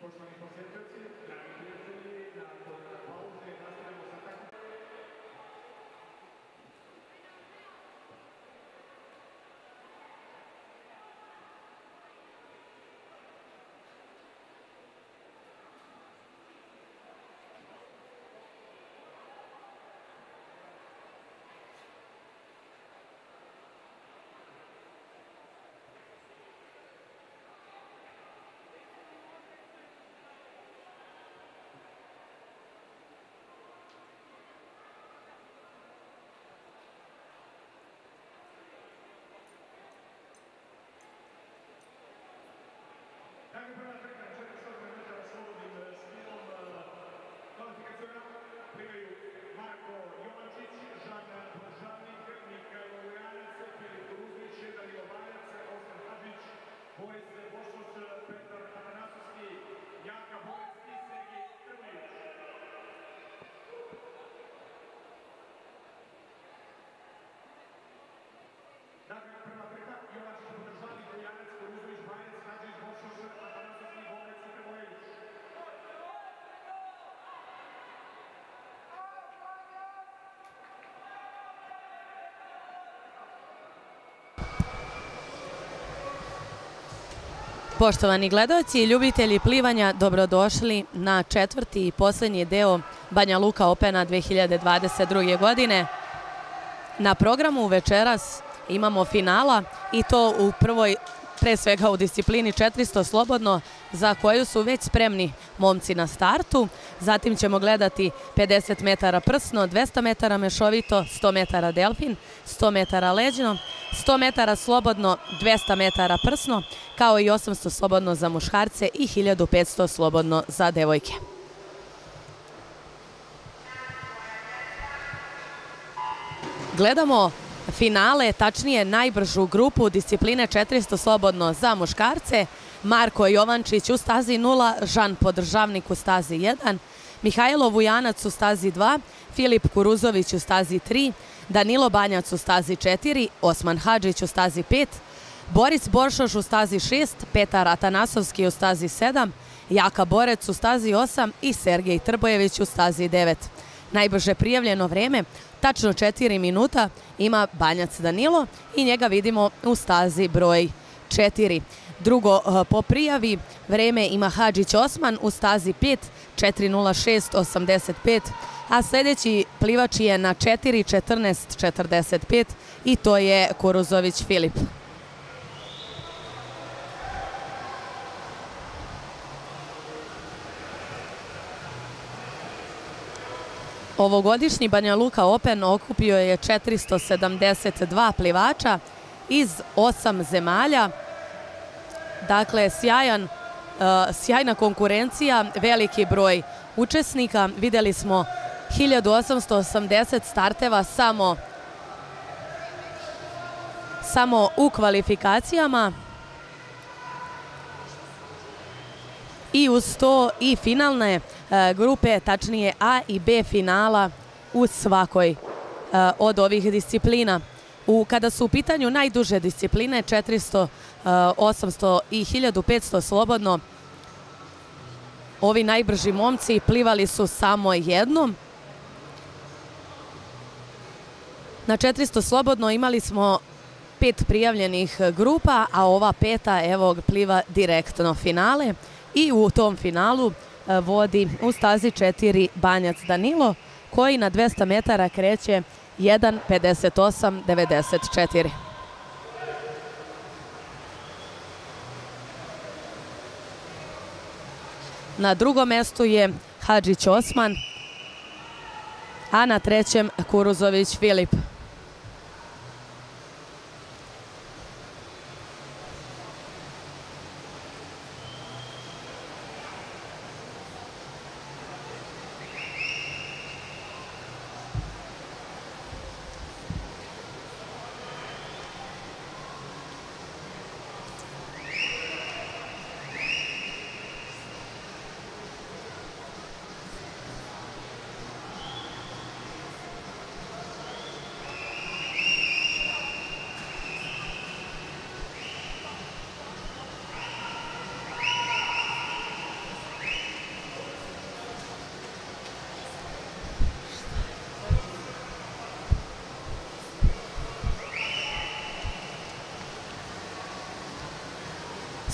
Poštovani gledaoci i ljubitelji plivanja, dobrodošli na četvrti i posljednji deo Banja Luka Opena 2022. godine. Na programu večeras imamo finala i to u prvoj, pre svega u disciplini 400 slobodno, za koju su već spremni momci na startu. Zatim ćemo gledati 50 metara prsno, 200 metara mešovito, 100 metara delfin, 100 metara leđno, 100 metara slobodno, 200 metara prsno, kao i 800 slobodno za muškarce i 1500 slobodno za devojke. Gledamo finale, tačnije najbržu grupu discipline 400 slobodno za muškarce. Marko Jovančić u stazi 0, Žan Podržavnik u stazi 1, Mihajlo Vujanac u stazi 2, Filip Kuruzović u stazi 3, Danilo Banjac u stazi 4, Osman Hadžić u stazi 5, Boris Boršoš u stazi 6, Petar Atanasovski u stazi 7, Jaka Borec u stazi 8 i Sergej Trbojević u stazi 9. Najbrže prijavljeno vreme, tačno 4 minuta, ima Banjac Danilo i njega vidimo u stazi broj 4. Drugo po prijavi vreme ima Hadžić Osman u stazi 5, 4.06.85, a sljedeći plivač je na 4.14.45 i to je Kuruzović Filip. Ovogodišnji Banja Luka Open okupio je 472 plivača iz 8 zemalja. Dakle, sjajna konkurencija, veliki broj učesnika. Vidjeli smo 1880 starteva samo u kvalifikacijama. I uz to i finalne grupe, tačnije A i B finala u svakoj od ovih disciplina. Kada su u pitanju najduže discipline, 400, 800 i 1500 slobodno, ovi najbrži momci plivali su samo jednom. Na 400 slobodno imali smo 5 prijavljenih grupa, a ova peta evo pliva direktno finale. I u tom finalu vodi u stazi 4 Banjac Danilo, koji na 200 metara kreće 1.58.94. Na drugom mestu je Hadžić Osman, a na trećem Kuruzović Filip.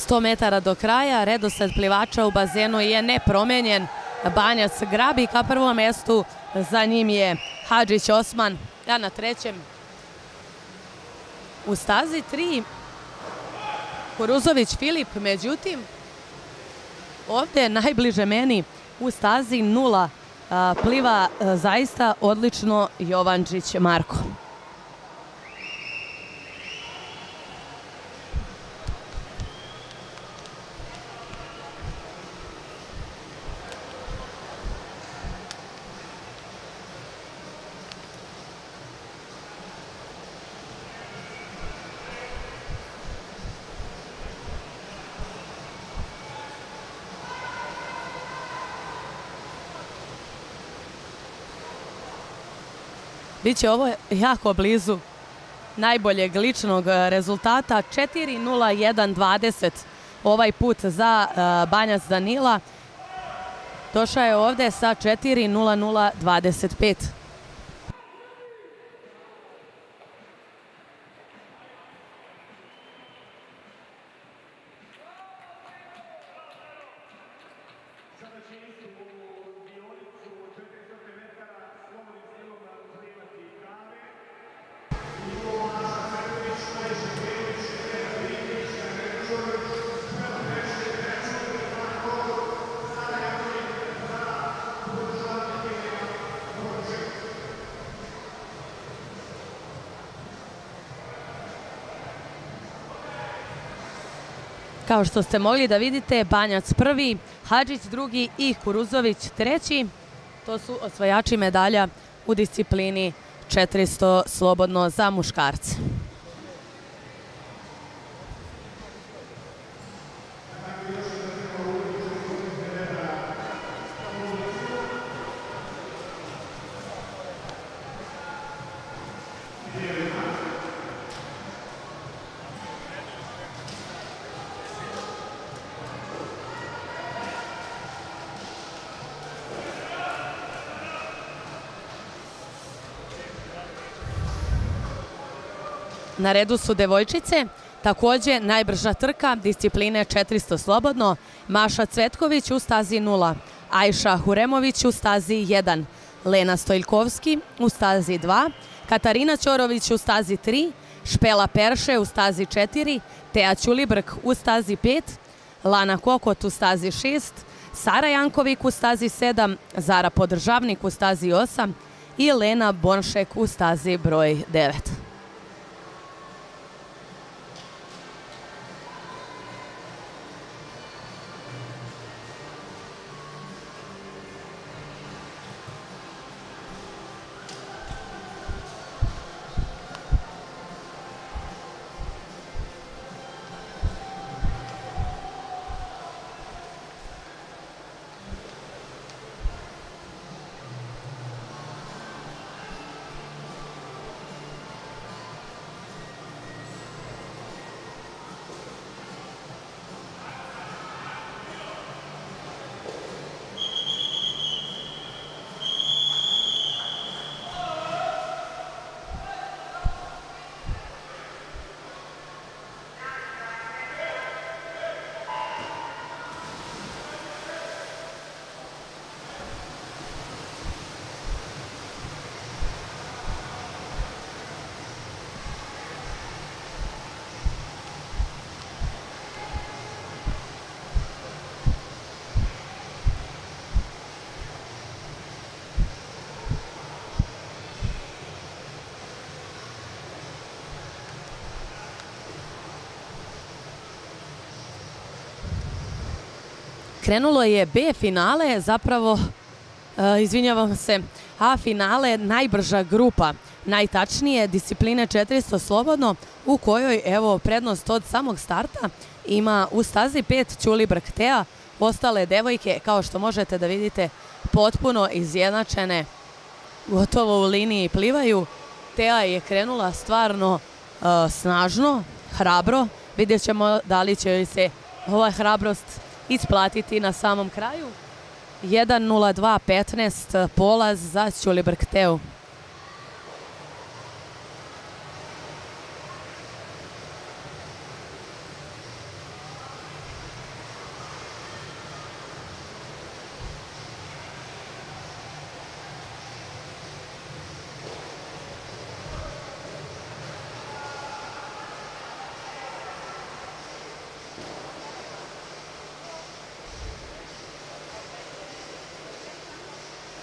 100 metara do kraja, redosled plivača u bazenu je nepromenjen. Banjac Grabi ka prvom mestu, za njim je Hadžić Osman, a na trećem u stazi 3 Kuruzović Filip. Međutim, ovdje najbliže meni u stazi 0 pliva zaista odlično Jovančić Marko. Biće ovo jako blizu najboljeg ličnog rezultata, 4:01:20 ovaj put za Banjac Danila. Došao je ovdje sa 4:00:25. Kao što ste mogli da vidite, Banjac prvi, Hadžić drugi i Kuruzović treći. To su osvajači medalja u disciplini 400 slobodno za muškarce. Na redu su devojčice, također najbrža trka discipline 400 slobodno, Maša Cvetković u stazi 0, Ajša Huremović u stazi 1, Lena Stojljkovski u stazi 2, Katarina Ćorović u stazi 3, Špela Perše u stazi 4, Teja Ćulibrk u stazi 5, Lana Kokot u stazi 6, Sara Jankovik u stazi 7, Zara Podržavnik u stazi 8 i Lena Bonšek u stazi broj 9. Krenulo je B finale, zapravo, izvinjavam se, A finale, najbrža grupa, najtačnije discipline 400 slobodno, u kojoj, evo, prednost od samog starta ima u stazi 5 Ćulibrk Teja. Ostale devojke, kao što možete da vidite, potpuno izjednačene, gotovo u liniji plivaju. Teja je krenula stvarno snažno, hrabro. Vidjet ćemo da li će joj se ova hrabrost isplatiti na samom kraju. 1:02:15 polaz za Ćulibrk Teu.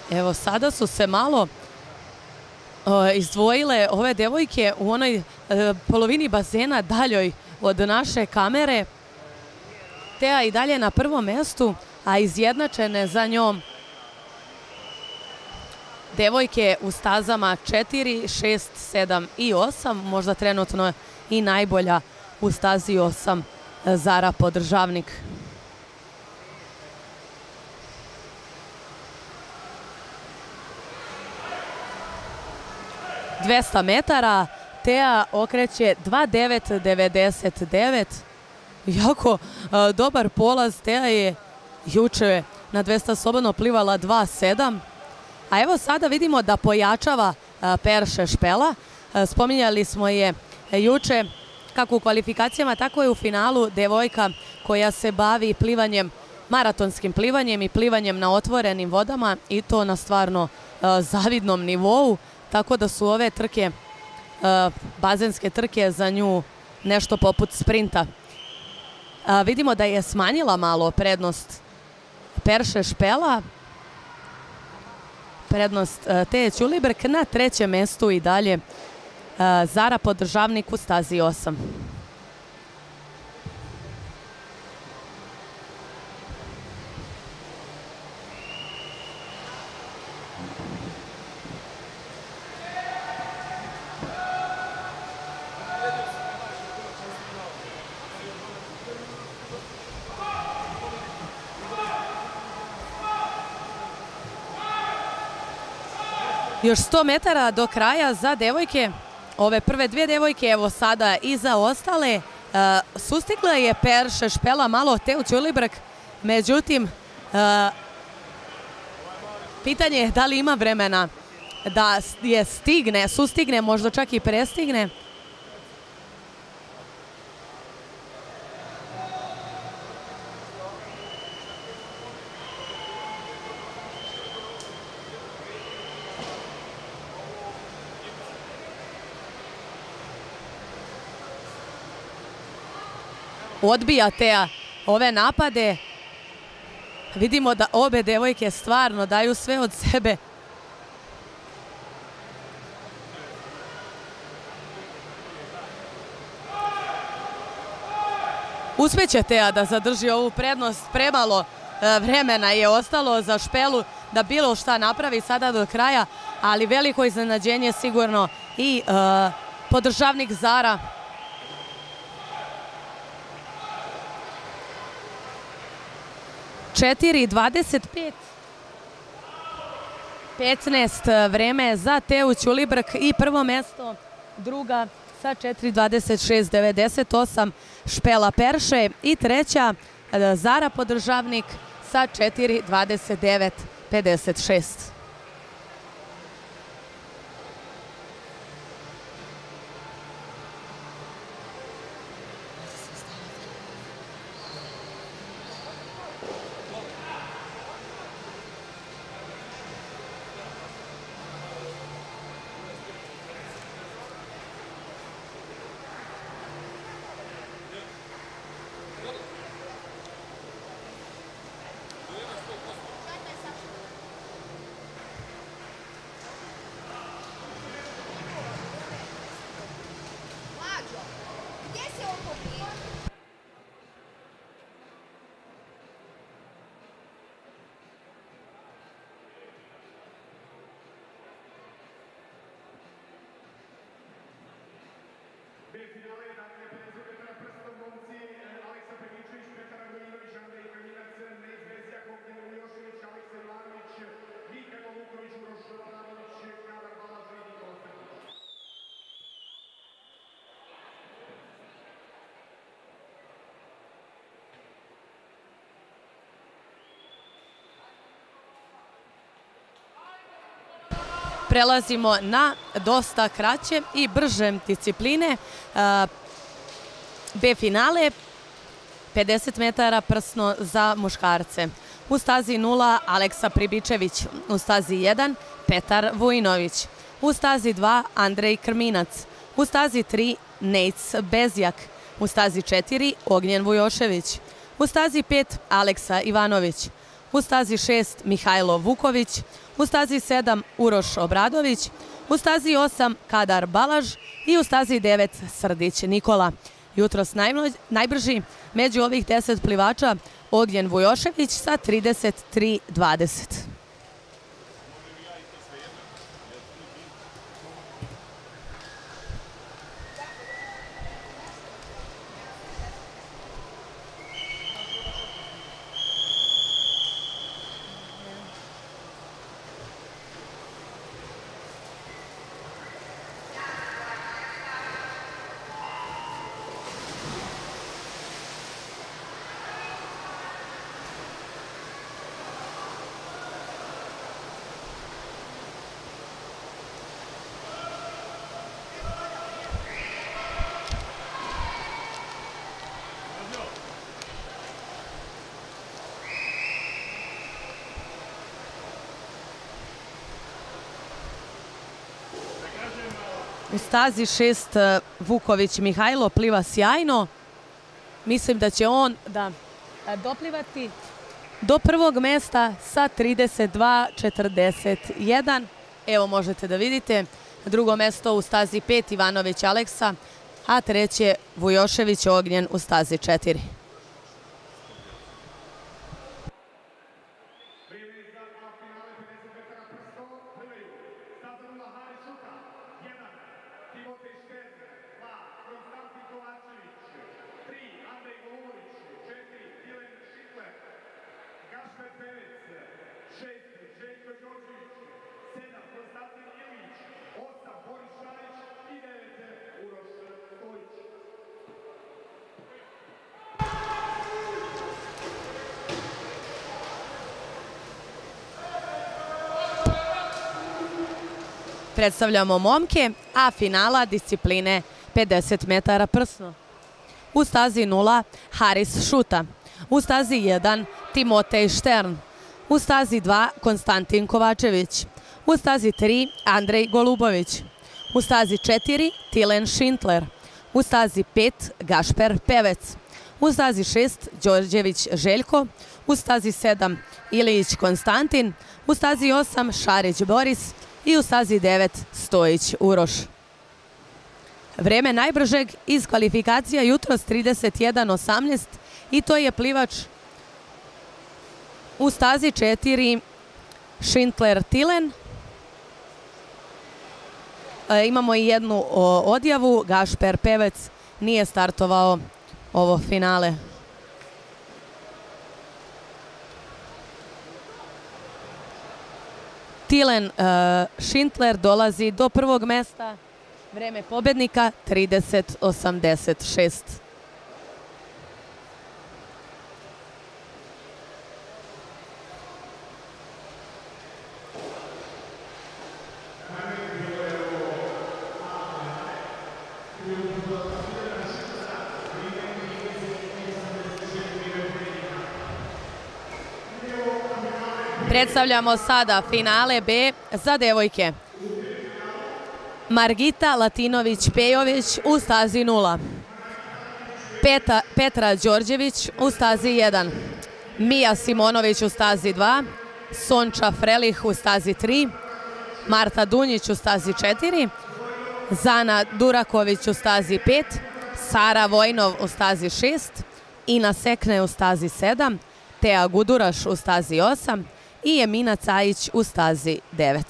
Evo, sada su se malo izdvojile ove devojke u onoj polovini bazena daljoj od naše kamere. Teja i dalje na prvom mjestu, a izjednačene za njom devojke u stazama 4, 6, 7 i 8, možda trenutno i najbolja u stazi 8, Zara Podržavnik. ...200 metara, Teja okreće 2.9.99. Jako dobar polaz. Teja je juče na 200 slobodno plivala 2.7. A evo sada vidimo da pojačava Perše Špela. Spominjali smo je juče kako u kvalifikacijama, tako i u finalu, devojka koja se bavi plivanjem, maratonskim plivanjem i plivanjem na otvorenim vodama, i to na stvarno zavidnom nivou. Tako da su ove trke, bazenske trke, za nju nešto poput sprinta. Vidimo da je smanjila malo prednost Perše Špela. Prednost Teje Ćulibrk na trećem mjestu i dalje Zara Podržavnik u stazi 8. Još 100 metara do kraja za devojke. Ove prve dvije devojke, evo sada i za ostale. Sustigla je Perše Špela malo Teju Ćulibrk, međutim, pitanje je da li ima vremena da je stigne, sustigne, možda čak i prestigne. Odbija Teja ove napade. Vidimo da obe devojke stvarno daju sve od sebe. Uspeće Teja da zadrži ovu prednost. Premalo vremena je ostalo za Špelu da bilo šta napravi sada do kraja, ali veliko iznenađenje sigurno i Podržavnik Zara. 4.25. 15 vreme za Teju Ćulibrk i prvo mjesto, druga sa 4.26.98 Špela Perše i treća Zara Podržavnik sa 4.29.56. Prelazimo na dosta kraće i brže discipline. B finale, 50 metara prsno za muškarce. U stazi 0 Aleksa Pribičević, u stazi 1 Petar Vujinović, u stazi 2 Andrej Krminac, u stazi 3 Nejc Bezjak, u stazi 4 Ognjen Vujošević, u stazi 5 Aleksa Ivanović, u stazi 6 Mihajlo Vuković, u stazi 7 Uroš Obradović, u stazi 8 Kadar Balaž i u stazi 9 Srdić Nikola. Jutros najbrži među ovih 10 plivača Ognjen Vujošević sa 33:20. U stazi 6 Vuković Mihajlo pliva sjajno. Mislim da će on doplivati do prvog mesta sa 32:41. Evo možete da vidite. Drugo mesto u stazi 5 Ivanović Aleksa, a treće Vujošević Ognjen u stazi 4. Predstavljamo momke, a finala discipline 50 metara prsno. U stazi 0 Haris Šuta, u stazi 1 Timotej Štern, u stazi 2 Konstantin Kovačević, u stazi 3 Andrej Golubović, u stazi 4 Tilen Šintler, u stazi 5 Gašper Pevec, u stazi 6 Đorđević Željko, u stazi 7 Ilić Konstantin, u stazi 8 Šarić Boris i u stazi 9 Stojić Uroš. Vreme najbržeg iz kvalifikacija jutros 31:18 i to je plivač u stazi 4 Šintler Tilen. Imamo i jednu odjavu, Gašper Pevec nije startovao ovo finale. Tilen Šintler dolazi do prvog mesta, vreme pobednika 30:86. Predstavljamo sada finale B za devojke. Margita Latinović-Pejović u stazi 0. Petra Đorđević u stazi 1. Mija Simonović u stazi 2. Sonča Frelih u stazi 3. Marta Dunjić u stazi 4. Zana Duraković u stazi 5. Sara Vojnov u stazi 6. Ina Sekne u stazi 7. Teja Guduraš u stazi 8. I Emina Cajić u stazi 9.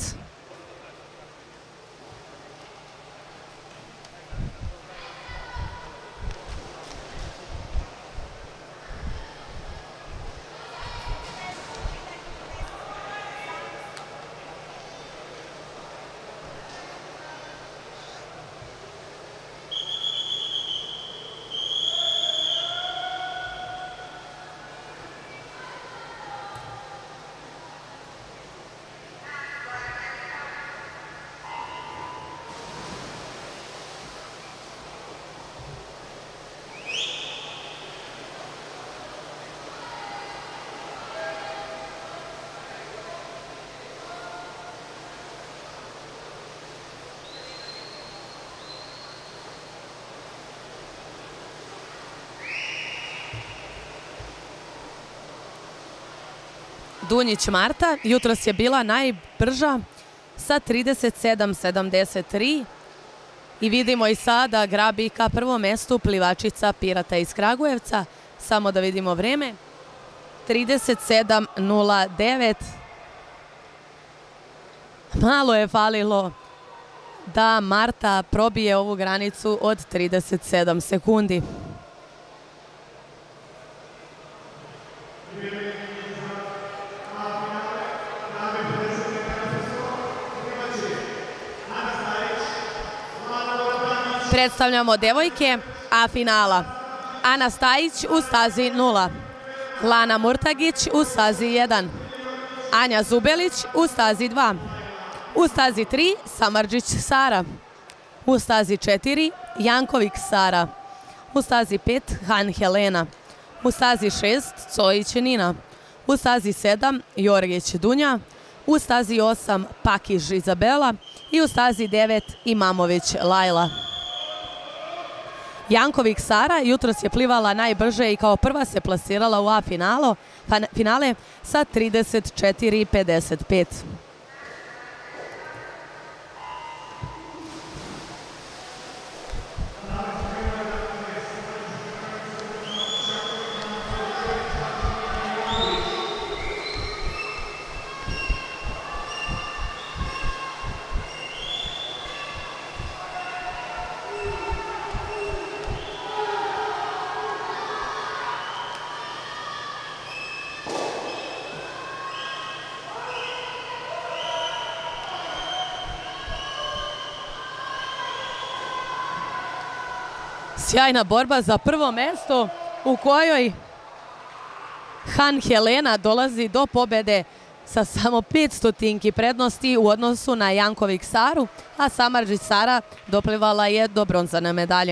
Dunjić Marta jutros je bila najbrža sa 37,73 i vidimo i sada grabi ka prvom mestu plivačica Pirata iz Kragujevca. Samo da vidimo vreme. 37,09. Malo je falilo da Marta probije ovu granicu od 37 sekundi. Predstavljamo devojke A finala. Ana Stajić u stazi 0. Lana Murtagić u stazi 1. Anja Zubelić u stazi 2. U stazi 3 Samardžić Sara. U stazi 4 Janković Sara. U stazi 5 Han Helena. U stazi 6 Cojić Nina. U stazi 7 Jorgić Dunja. U stazi 8 Pakiž Izabela i u stazi 9 Imamović Lajla. Janković Sara jutros je plivala najbrže i kao prva se plasirala u A finale sa 34,55. Sjajna borba za prvo mesto u kojoj Han Helena dolazi do pobede sa samo 500 prednosti u odnosu na Janković Saru, a Samardžić Sara doplivala je do bronzane medalje.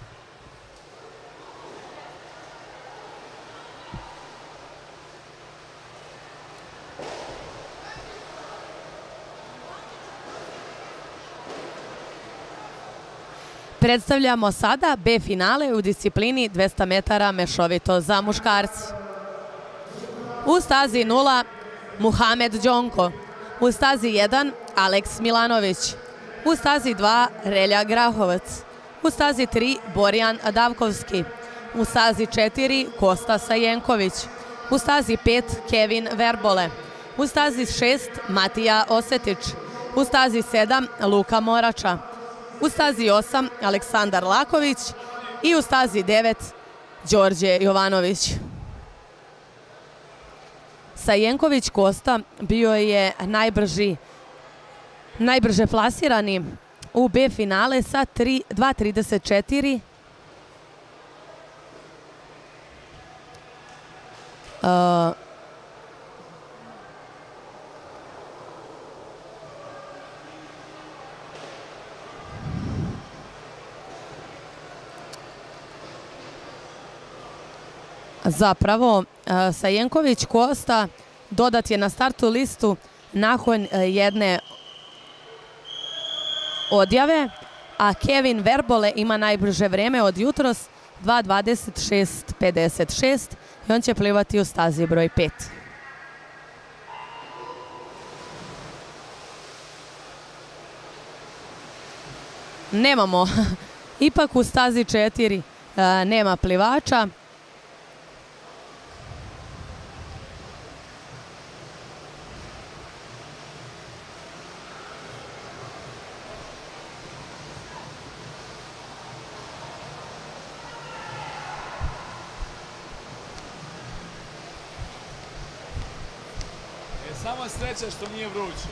Predstavljamo sada B finale u disciplini 200 metara mešovito za muškarci. U stazi 0 Muhamed Đonko. U stazi 1 Aleks Milanović. U stazi 2 Relja Grahovac. U stazi 3 Borjan Davkovski. U stazi 4 Kosta Sajenković. U stazi 5 Kevin Verbole. U stazi 6 Matija Osetić. U stazi 7 Luka Morača. U stazi 8 Aleksandar Laković i u stazi 9 Đorđe Jovanović. Sajenković Kosta bio je najbrže plasirani u B finale sa 2,34. Zapravo, Sajenković Kosta dodat je na startu listu nakon jedne odjave, a Kevin Verbole ima najbrže vreme od jutros 2:26:56 i on će plivati u stazi broj 5. Nemamo, ipak u stazi 4 nema plivača. Samo sreća što nije vruće.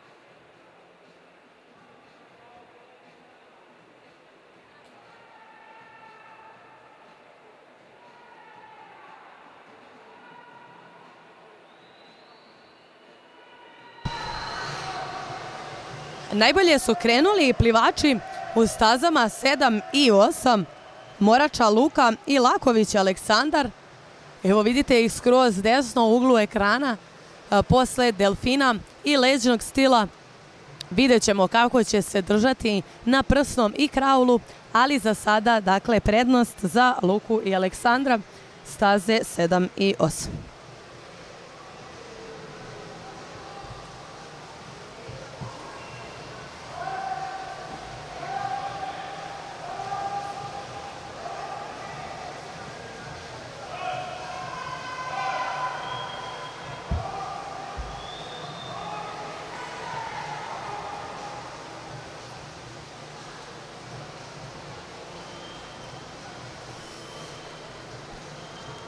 Najbolje su krenuli plivači u stazama 7 i 8, Morača Luka i Laković Aleksandar. Evo vidite ih skroz desno u uglu ekrana. Posle delfina i leđnog stila vidjet ćemo kako će se držati na prsnom i kraulu, ali za sada, dakle, prednost za Luku i Aleksandra, staze 7 i 8.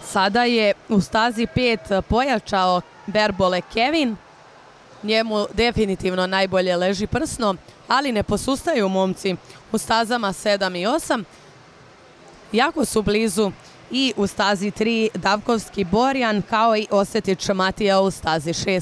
Sada je u stazi 5 pojačao Verbole Kevin. Njemu definitivno najbolje leži prsno, ali ne posustaju momci u stazama 7 i 8. Jako su blizu i u stazi 3 Davkovski Borjan, kao i Osetić Matija u stazi 6.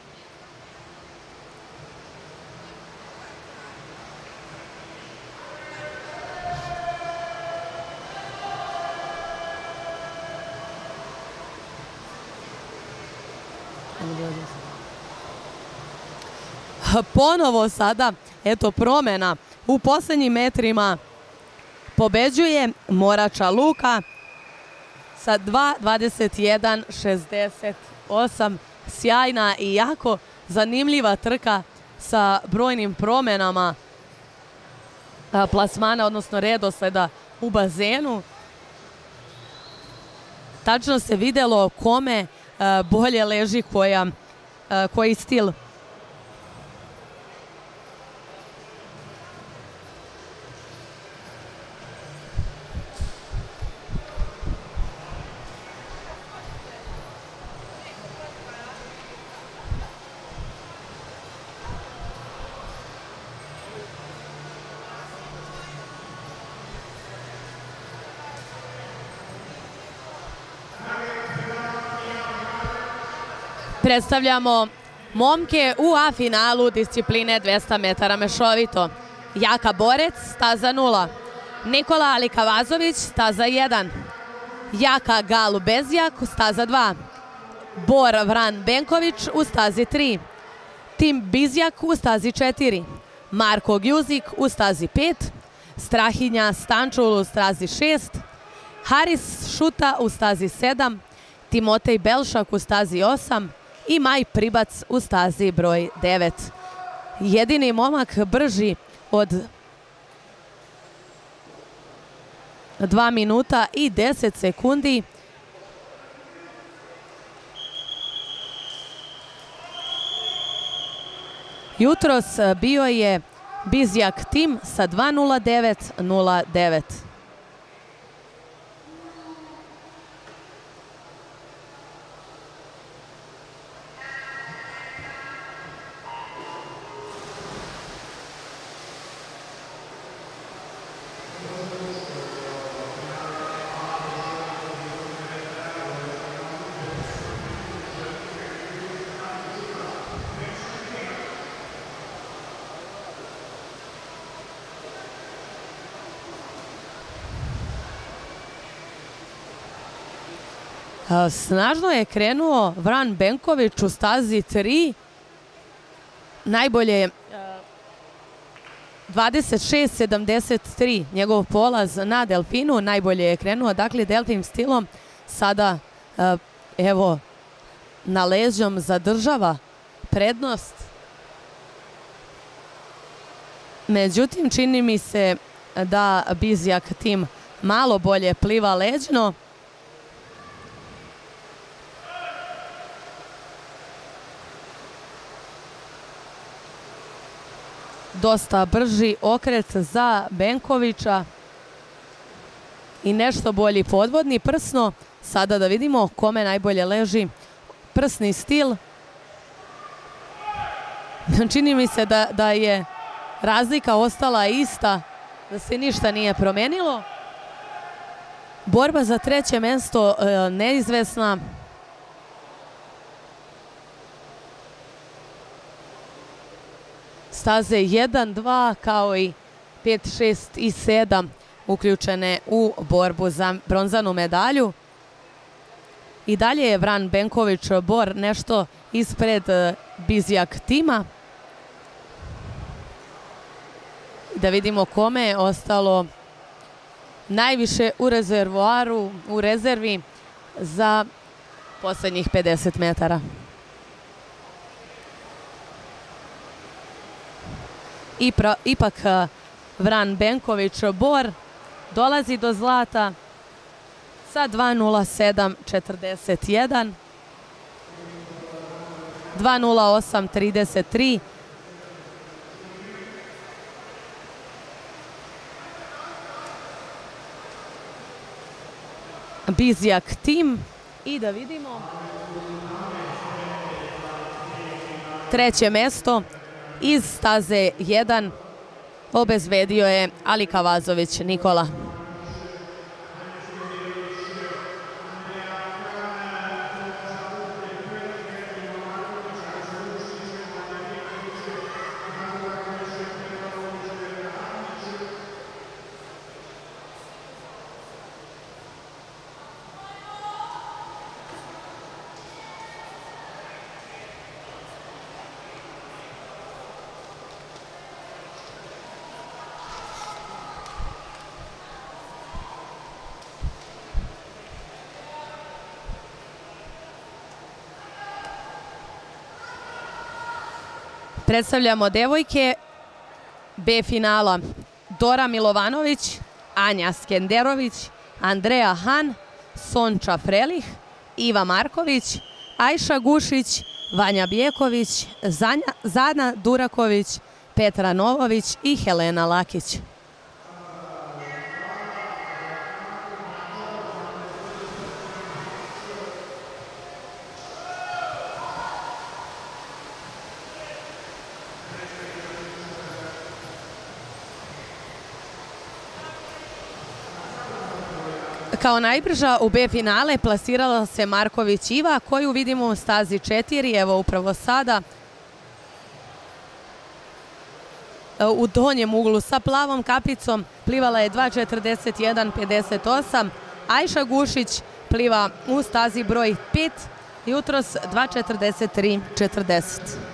Ponovo sada, eto, promjena u posljednjim metrima. Pobeđuje Morača Luka sa 2:21:68. Sjajna i jako zanimljiva trka sa brojnim promjenama plasmana, odnosno redosleda u bazenu. Tačno se vidjelo kome bolje leži koji stil. Predstavljamo momke u A finalu discipline 200 metara mešovito. Jaka Borec, staza 0. Nikola Alikavazović, staza 1. Jaka Galu Bezjak, staza 2. Bor Vran Benković u stazi 3. Tim Bizjak u stazi 4. Marko Gjuzik u stazi 5. Strahinja Stančul u stazi 6. Haris Šuta u stazi 7. Timotej Belšak u stazi 8. I Maj Pribac u stazi broj 9. Jedini momak brži od 2 minuta i 10 sekundi. Jutros bio je Bizjak Tim sa 2:09:09. Snažno je krenuo Vran Benković u stazi 3. Najbolje 26:73 njegov polaz na Delfinu. Najbolje je krenuo, dakle, Delfin stilom. Sada, evo, na leđom zadržava prednost. Međutim, čini mi se da Bizjak Tim malo bolje pliva leđno. Dosta brži okret za Benkovića i nešto bolji podvodni prsno. Sada da vidimo kome najbolje leži prsni stil. Čini mi se da je razlika ostala ista, da se ništa nije promenilo. Borba za treće mjesto neizvesna. Staze 1, 2 kao i 5, 6 i 7 uključene u borbu za bronzanu medalju. I dalje je Vran Benković Bor nešto ispred Bizjak Tima. Da vidimo kome je ostalo najviše u rezervoaru, u rezervi za posljednjih 50 metara. Ipak Vran Benković Bor dolazi do zlata sa 2:07:41, 2:08:33. Bizjak Tim I da vidimo treće mesto iz staze 1 obezbedio je Alika Vazović Nikola. Predstavljamo devojke B finala: Dora Milovanović, Anja Skenderović, Andreja Han, Sonča Frelih, Iva Marković, Ajša Gušić, Vanja Bjeković, Zana Duraković, Petra Novović i Helena Lakić. Kao najbrža u B finale plasirala se Marković Iva, koju vidimo u stazi 4, evo upravo sada. U donjem uglu sa plavom kapicom plivala je 2.41.58. Ajša Gušić pliva u stazi broj 5, jutros 2.43.40.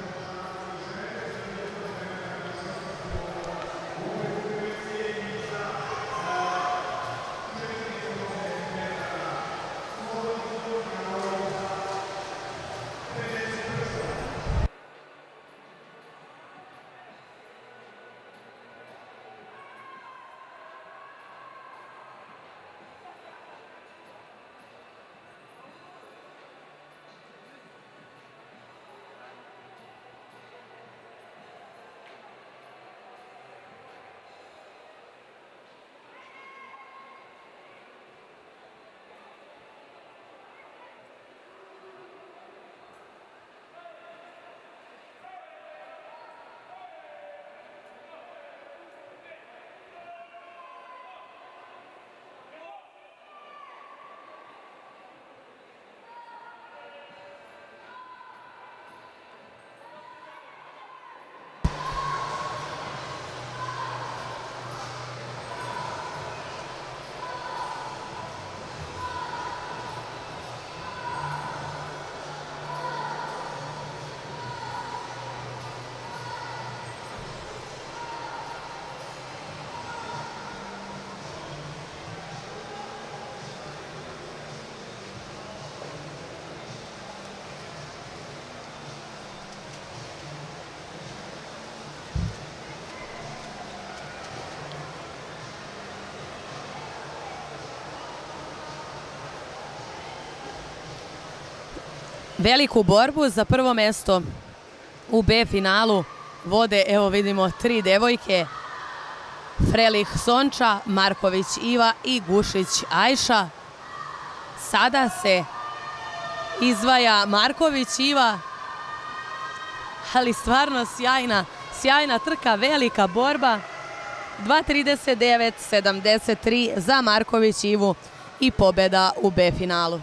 Veliku borbu za prvo mesto u B finalu vode, evo vidimo, 3 devojke: Frelih Sonča, Marković Iva i Gušić Ajša. Sada se izdvaja Marković Iva, ali stvarno sjajna trka, velika borba. 2.39.73 za Marković Ivu i pobjeda u B finalu.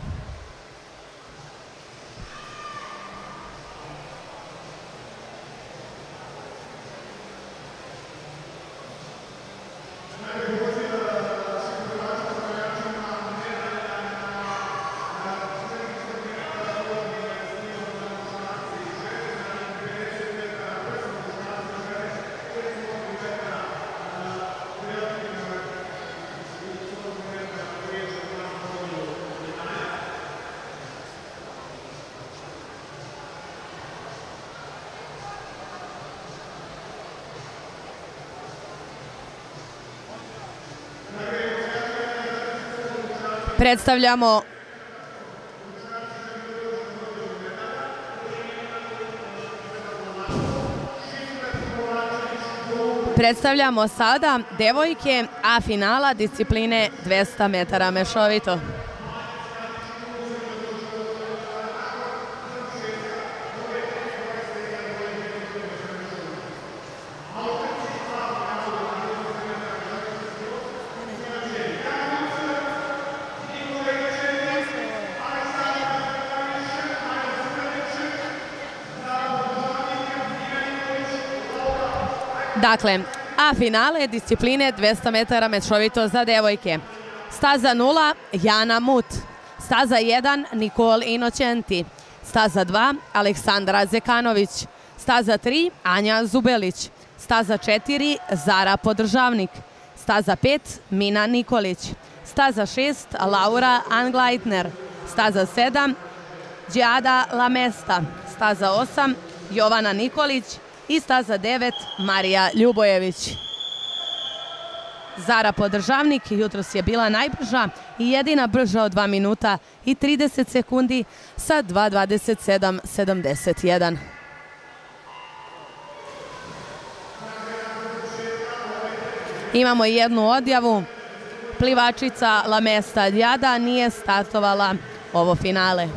Predstavljamo sada devojke A finala discipline 200 metara mešovito. Dakle, a finale discipline 200 metara mečovito za devojke. Staza 0, Jana Mut. Staza 1, Nikol Inocenti. Staza 2, Aleksandra Zekanović. Staza 3, Anja Zubelić. Staza 4, Zara Podržavnik. Staza 5, Mina Nikolić. Staza 6, Laura Angleitner. Staza 7, Đada Lamesta. Staza 8, Jovana Nikolić. I staza 9, Marija Ljubojević. Zara Podržavnik jutros je bila najbrža i jedina brža od 2 minuta i 30 sekundi sa 2:27:71. Imamo jednu odjavu. Plivačica Lamesta Đada nije startovala ovo finale.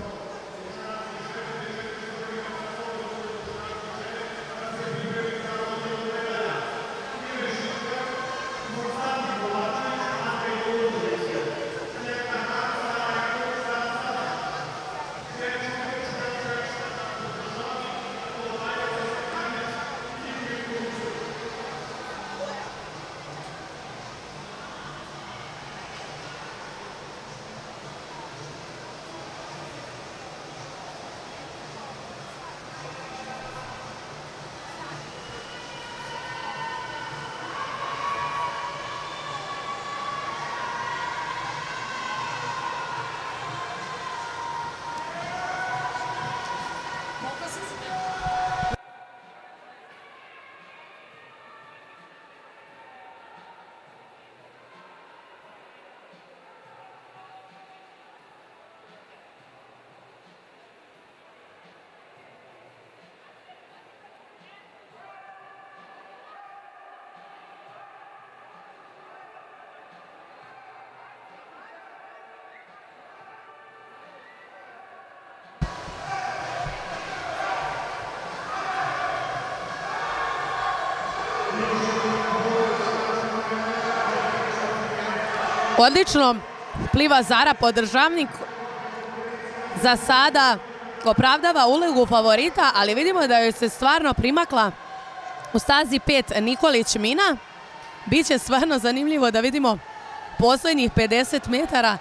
Odlično pliva Zara Podržavnik. Za sada opravdava ulogu favorita, ali vidimo da joj se stvarno primakla u stazi 5 Nikolić Mina. Biće stvarno zanimljivo da vidimo poslednjih 50 metara.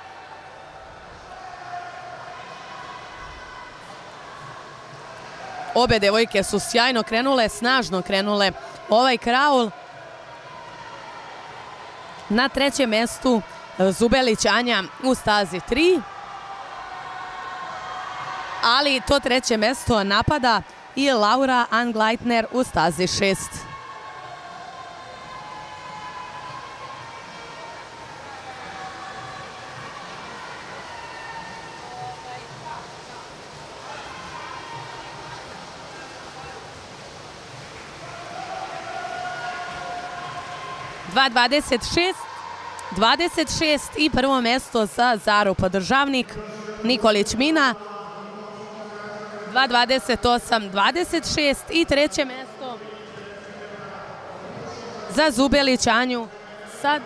Obe devojke su sjajno krenule, snažno krenule ovaj kraul. Na trećem mestu Zubelić Anja u stazi 3. Ali to treće mesto napada i Laura Angleitner u stazi 6. Dva 26 i prvo mesto za Zaru Podržavnik, Nikolić Mina. 2:28:26 i treće mesto za Zubelić Anju sa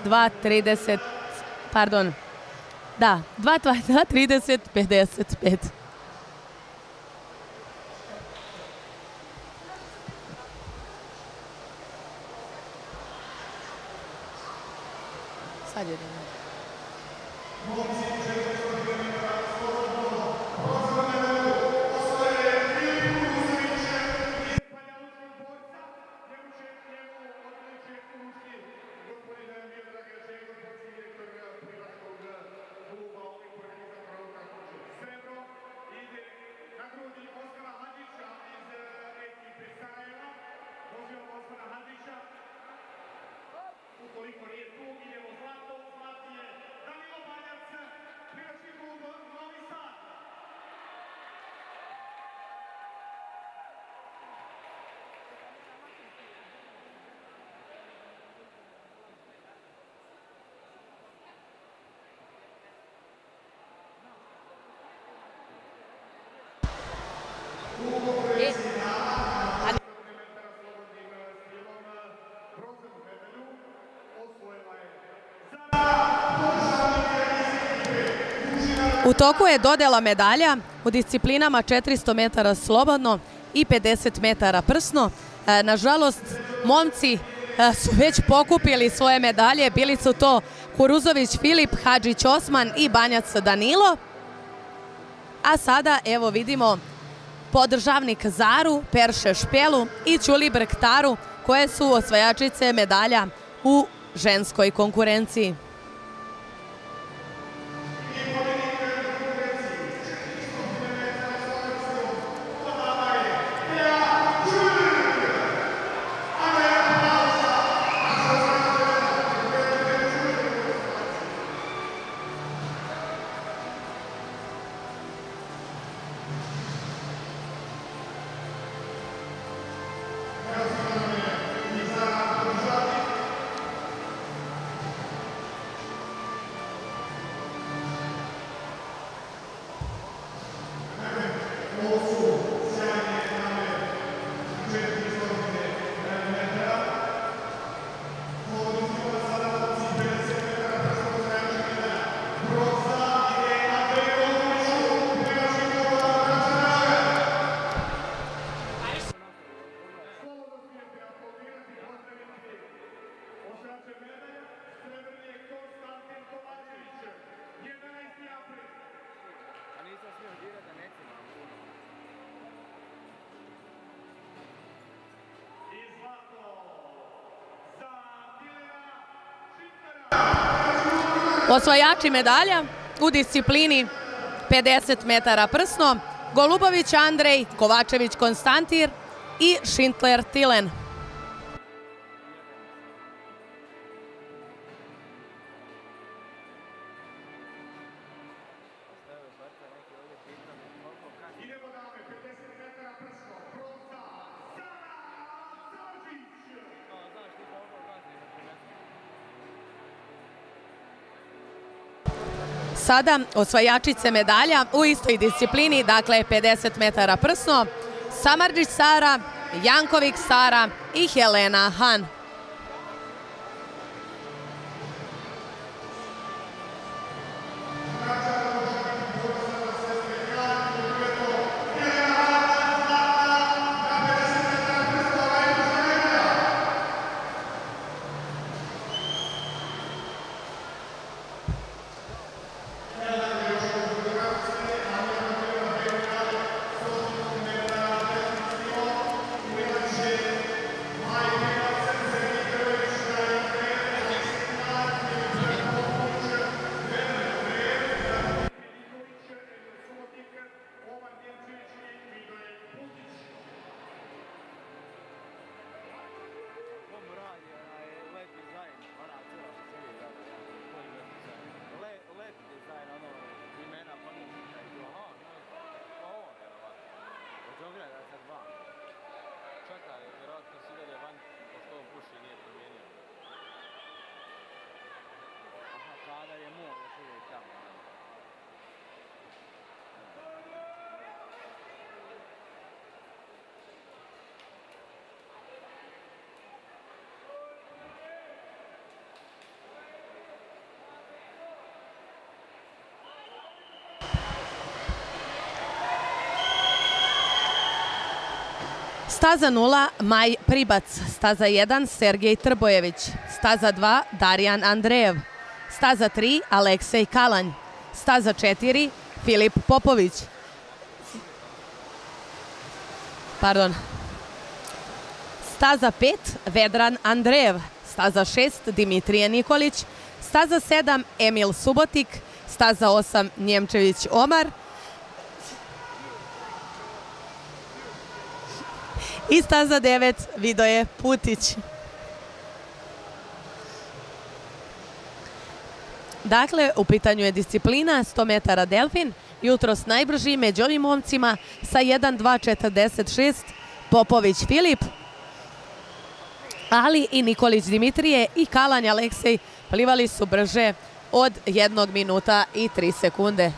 2:30:55. Sad je dobro. U toku je dodela medalja u disciplinama 400 metara slobodno i 50 metara prsno. Nažalost, momci su već pokupili svoje medalje. Bili su to Kuruzović Filip, Hadžić Osman i Banjac Danilo. A sada evo vidimo podržavnik Zaru, Perše Špjelu i Ćulibrk Taru, koje su osvajačice medalja u ženskoj konkurenciji. Osvajači medalja u disciplini 50 metara prsno: Golubović Andrej, Kovačević Konstantin i Šintler Tilen. Sada osvajačice medalja u istoj disciplini, dakle 50 metara prsno: Samardžić Sara, Janković Sara i Helena Han. Staza 0 Maj Pribac, staza 1 Sergej Trbojević, staza 2 Darijan Andrejev, staza 3 Aleksej Kalanj, staza 4 Filip Popović, staza 5 Vedran Andrejev, staza 6 Dimitrije Nikolić, staza 7 Emil Subotik, staza 8 Njemčević Omar i staza 9 Vidoje Putić. Dakle, u pitanju je disciplina 100 metara delfin, jutros najbrži među ovim momcima sa 1.2.46 Popović Filip, ali i Nikolić Dimitrije i Kalanj Aleksej plivali su brže od 1 minuta i 3 sekunde.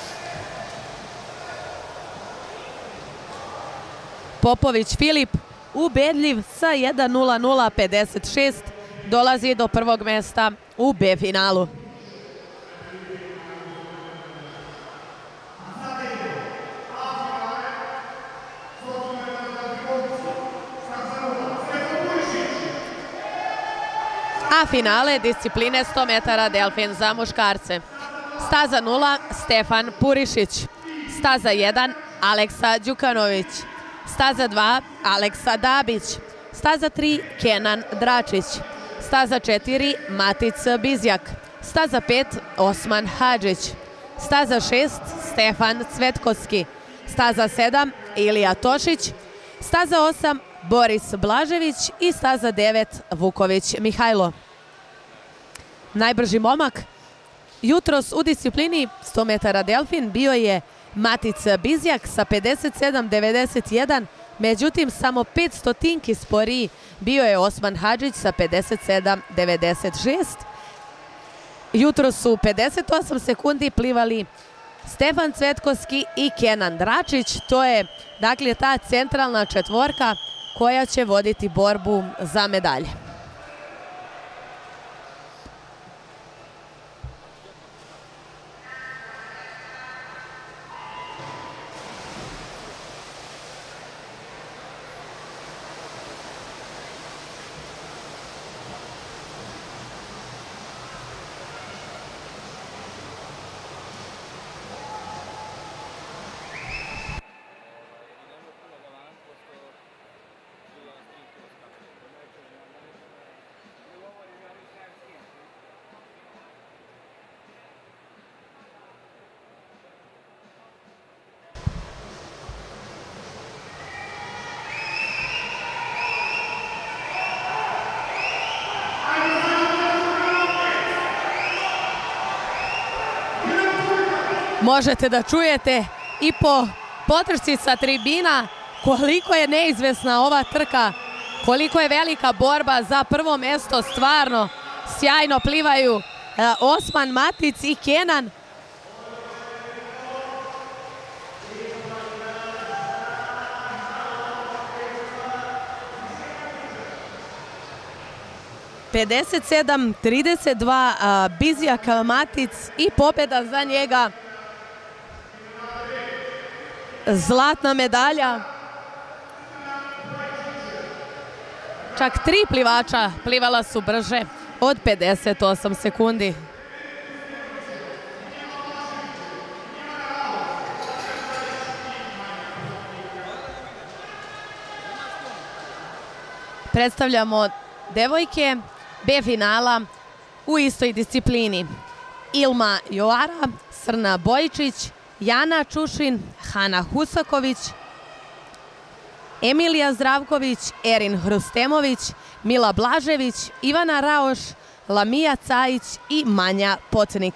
Popović Filip ubedljiv sa 1:00:56 dolazi do prvog mesta u B finalu. A finale discipline 100 metara delfin za muškarce. Staza 0 Stefan Purišić. Staza 1 Aleksa Đukanović. Staza 2 Aleksa Dabić. Staza 3 Kenan Dračić. Staza 4 Matic Bizjak. Staza 5 Osman Hadžić. Staza 6 Stefan Cvetkoski. Staza 7 Ilija Tošić. Staza 8 Boris Blažević i staza 9 Vuković Mihajlo. Najbrži momak jutros u disciplini 100 metara delfin bio je Matic Bizjak sa 57:91, međutim samo 500 sporiji bio je Osman Hadžić sa 57:96. Jutros su 58 sekundi plivali Stefan Cvetkoski i Kenan Dračić. To je dakle ta centralna četvorka koja će voditi borbu za medalje. Možete da čujete i po potrčci sa tribina koliko je neizvesna ova trka, koliko je velika borba za prvo mesto. Stvarno sjajno plivaju Osman, Matic i Kenan. (57:32) Bizjak, Matic i pobjeda za njega. Zlatna medalja. Čak 3 plivača plivala su brže od 58 sekundi. Predstavljamo devojke B finala u istoj disciplini. Ilma Joara, Srna Bojičić, Jana Čušin, Hana Husaković, Emilija Zdravković, Erin Hrustemović, Mila Blažević, Ivana Raoš, Lamija Cajić i Manja Potnik.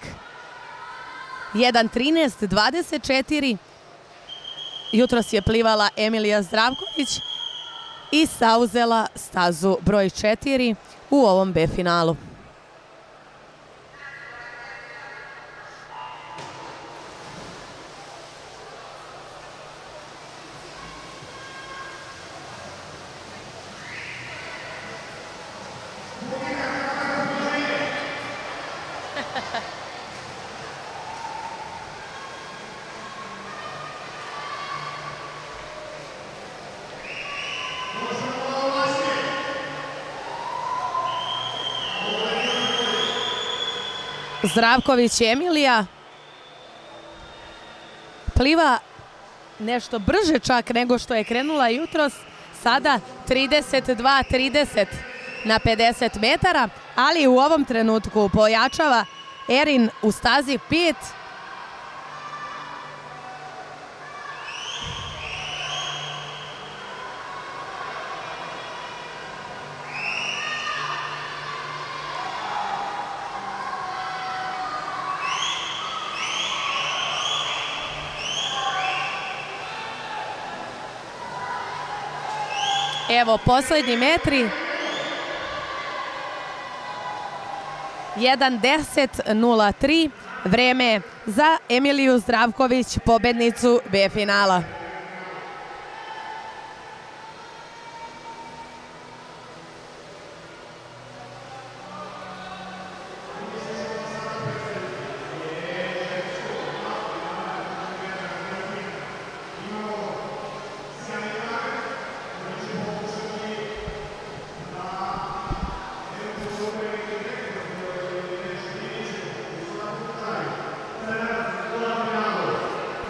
1:13:24 jutros je plivala Emilija Zdravković i sauzela stazu broj 4 u ovom B finalu. Zdravković Emilija pliva nešto brže čak nego što je krenula jutros, sada 32:30 na 50 metara, ali u ovom trenutku pojačava Erin u stazi 5. Evo poslednji metri. 1:10:03 vreme za Emiliju Zdravković, pobednicu B finala.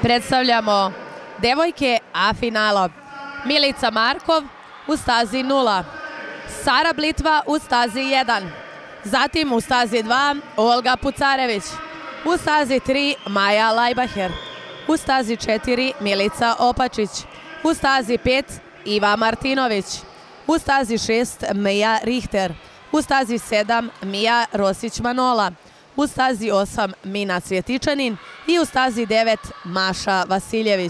Predstavljamo devojke A finala. Milica Markov u stazi 0. Sara Blitva u stazi 1. Zatim u stazi 2 Olga Pucarević. U stazi 3 Maja Lajbaher. U stazi 4 Milica Opačić. U stazi 5 Iva Martinović. U stazi 6 Mija Richter. U stazi 7 Mija Rosić-Manola. U stazi 8 Mina Cvjetičanin i u stazi 9 Maša Vasiljević.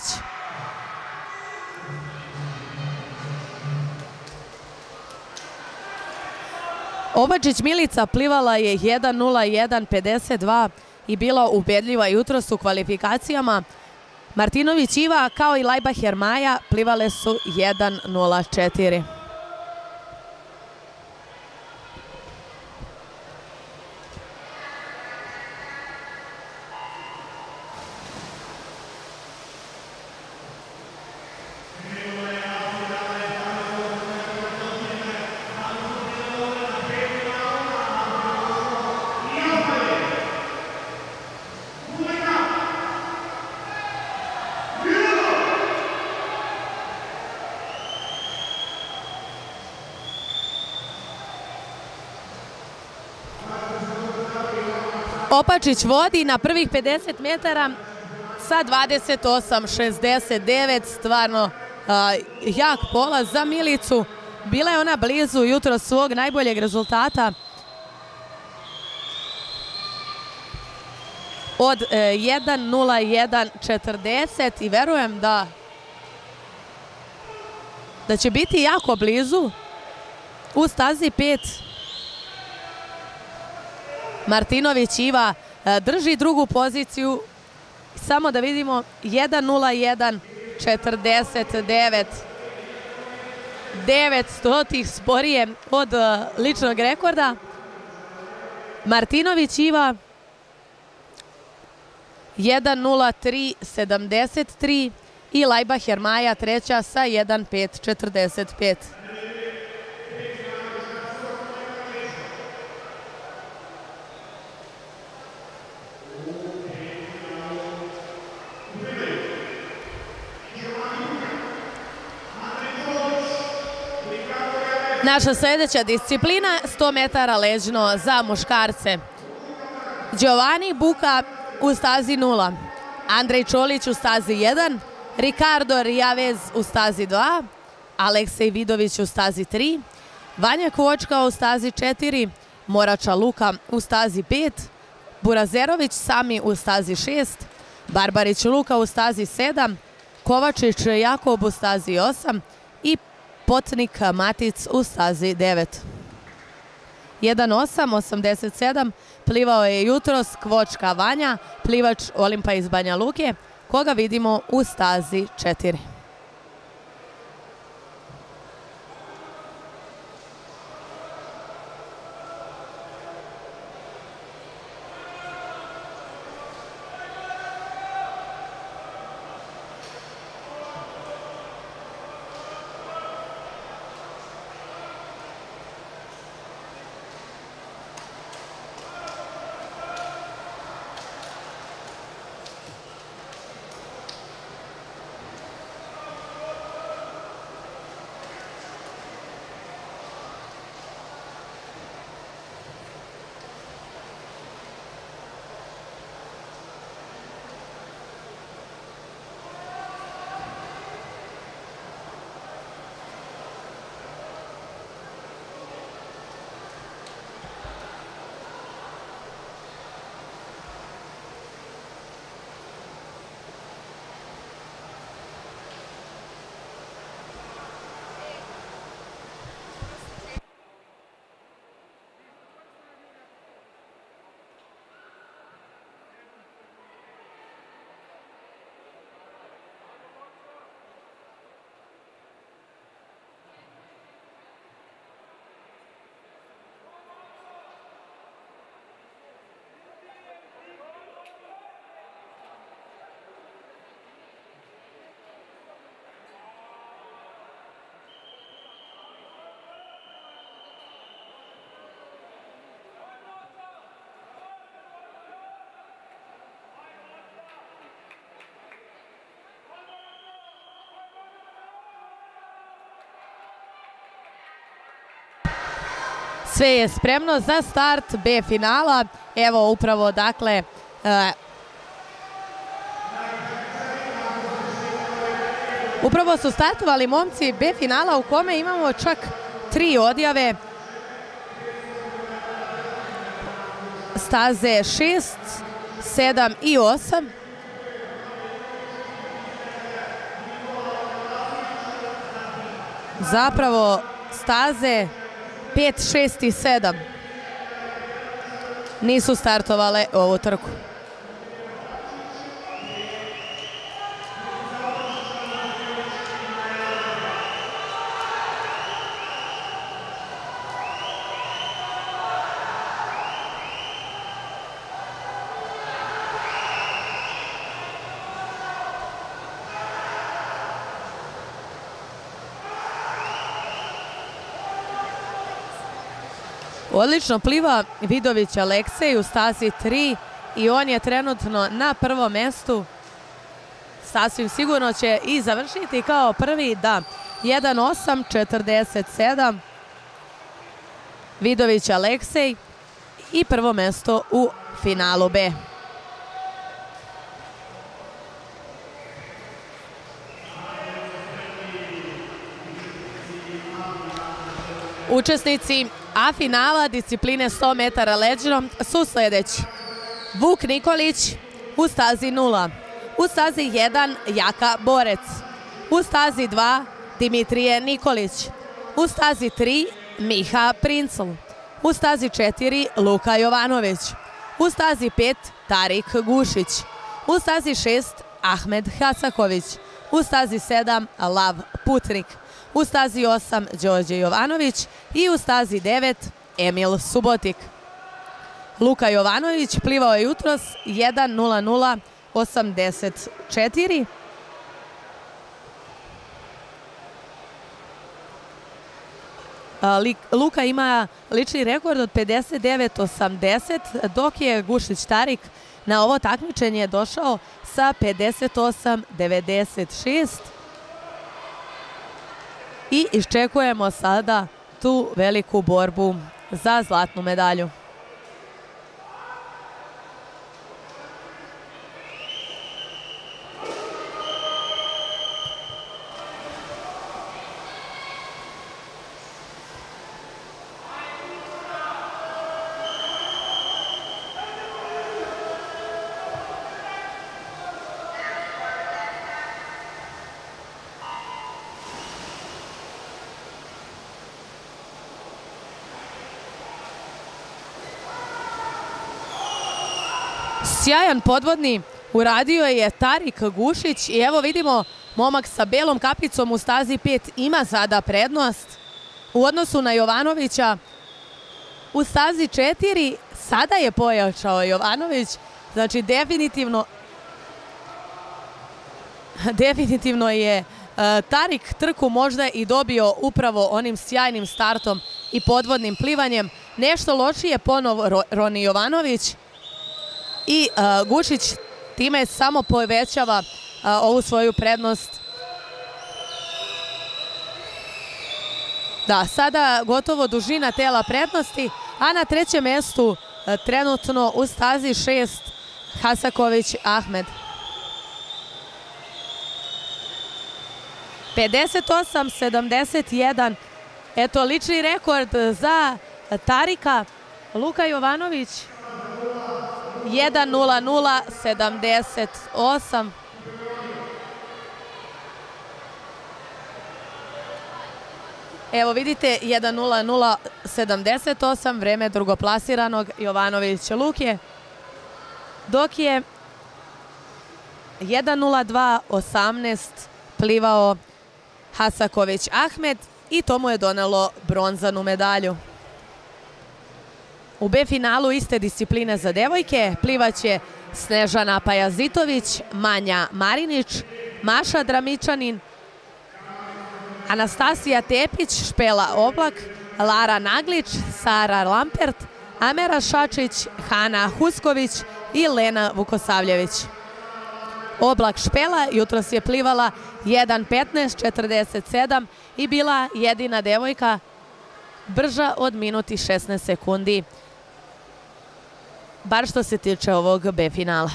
Opačić Milica plivala je 1:01:52 i bila ubedljiva jutros u kvalifikacijama. Martinović Iva kao i Lajbaher Maja plivale su 1:04. Opačić vodi na prvih 50 metara sa 28:69, stvarno jak polaz za Milicu. Bila je ona blizu jutro svog najboljeg rezultata od 1:01:40 i verujem da će biti jako blizu. U stazi 5 Martinović Iva drži drugu poziciju. Samo da vidimo 1:01:49. 900 sporije od ličnog rekorda. Martinović Iva 1:03:73 i Lajbaher Maja treća sa 1:05:45. Naša sljedeća disciplina 100 metara leđno za muškarce. Giovanni Buka u stazi 0. Andrej Čolić u stazi 1. Ricardo Rijavez u stazi 2. Aleksej Vidović u stazi 3. Vanja Kvočka u stazi 4. Morača Luka u stazi 5. Burazerović Sami u stazi 6. Barbarić Luka u stazi 7. Kovačić Jakob u stazi 8. I Potnik Matic u stazi 9. 1:08:87 plivao je jutros Kvočka Vanja, plivač Olimpa iz Banja Luke, koga vidimo u stazi 4. Sve je spremno za start B finala. Evo upravo dakle upravo su startovali momci B finala u kome imamo čak 3 odjave. Staze 6, 7 i 8. Zapravo staze 5, 6 i 7 nisu startovale ovu trku. Odlično pliva Vidović Aleksej u stazi 3 i on je trenutno na prvom mestu. Sasvim sigurno će i završiti kao prvi, da, 1:8:47. Vidović Aleksej i prvo mesto u finalu B. Učesnici A finala discipline 100 metara leđnom su sljedeći: Vuk Nikolić u stazi 0, u stazi 1 Jaka Borec, u stazi 2 Dimitrije Nikolić, u stazi 3 Miha Princl, u stazi 4 Luka Jovanović, u stazi 5 Tarik Gušić, u stazi 6 Ahmed Hasaković, u stazi 7 Lav Putnik, u stazi 8 Đorđe Jovanović i u stazi 9 Emil Subotik. Luka Jovanović plivao je jutros 1:00:84. Luka ima lični rekord od 59:80, dok je Gušić Tarik na ovo takmičenje došao sa 58:96. I iščekujemo sada tu veliku borbu za zlatnu medalju. Sjajan podvodni uradio je Tarik Gušić i evo vidimo momak sa belom kapicom u stazi 5 ima sada prednost u odnosu na Jovanovića. U stazi 4 sada je pojačao Jovanović, znači definitivno je Tarik trku možda i dobio upravo onim sjajnim startom i podvodnim plivanjem. Nešto lošije ponovo Roni Jovanović. I Gušić time samo povećava ovu svoju prednost. Da, sada gotovo dužina tela prednosti, a na trećem mjestu trenutno u stazi 6 Hasaković Ahmed. 58:71. Eto lični rekord za Tarika. Luka Jovanović 1:00:78. Evo vidite 1:00:78 vreme drugoplasiranog Jovanovića Luke, dok je 1:02:18 plivao Hasaković Ahmed i to mu je donelo bronzanu medalju. U B finalu iste discipline za devojke plivaće Snežana Pajazitović, Manja Marinić, Maša Dramičanin, Anastasija Tepić, Špela Oblak, Lara Naglić, Sara Lampert, Amera Šačić, Hana Husković i Lena Vukosavljević. Oblak Špela jutros je plivala 1:15:47 i bila jedina devojka brža od minut i 16 sekundi. Bar što se tiče ovog B finala.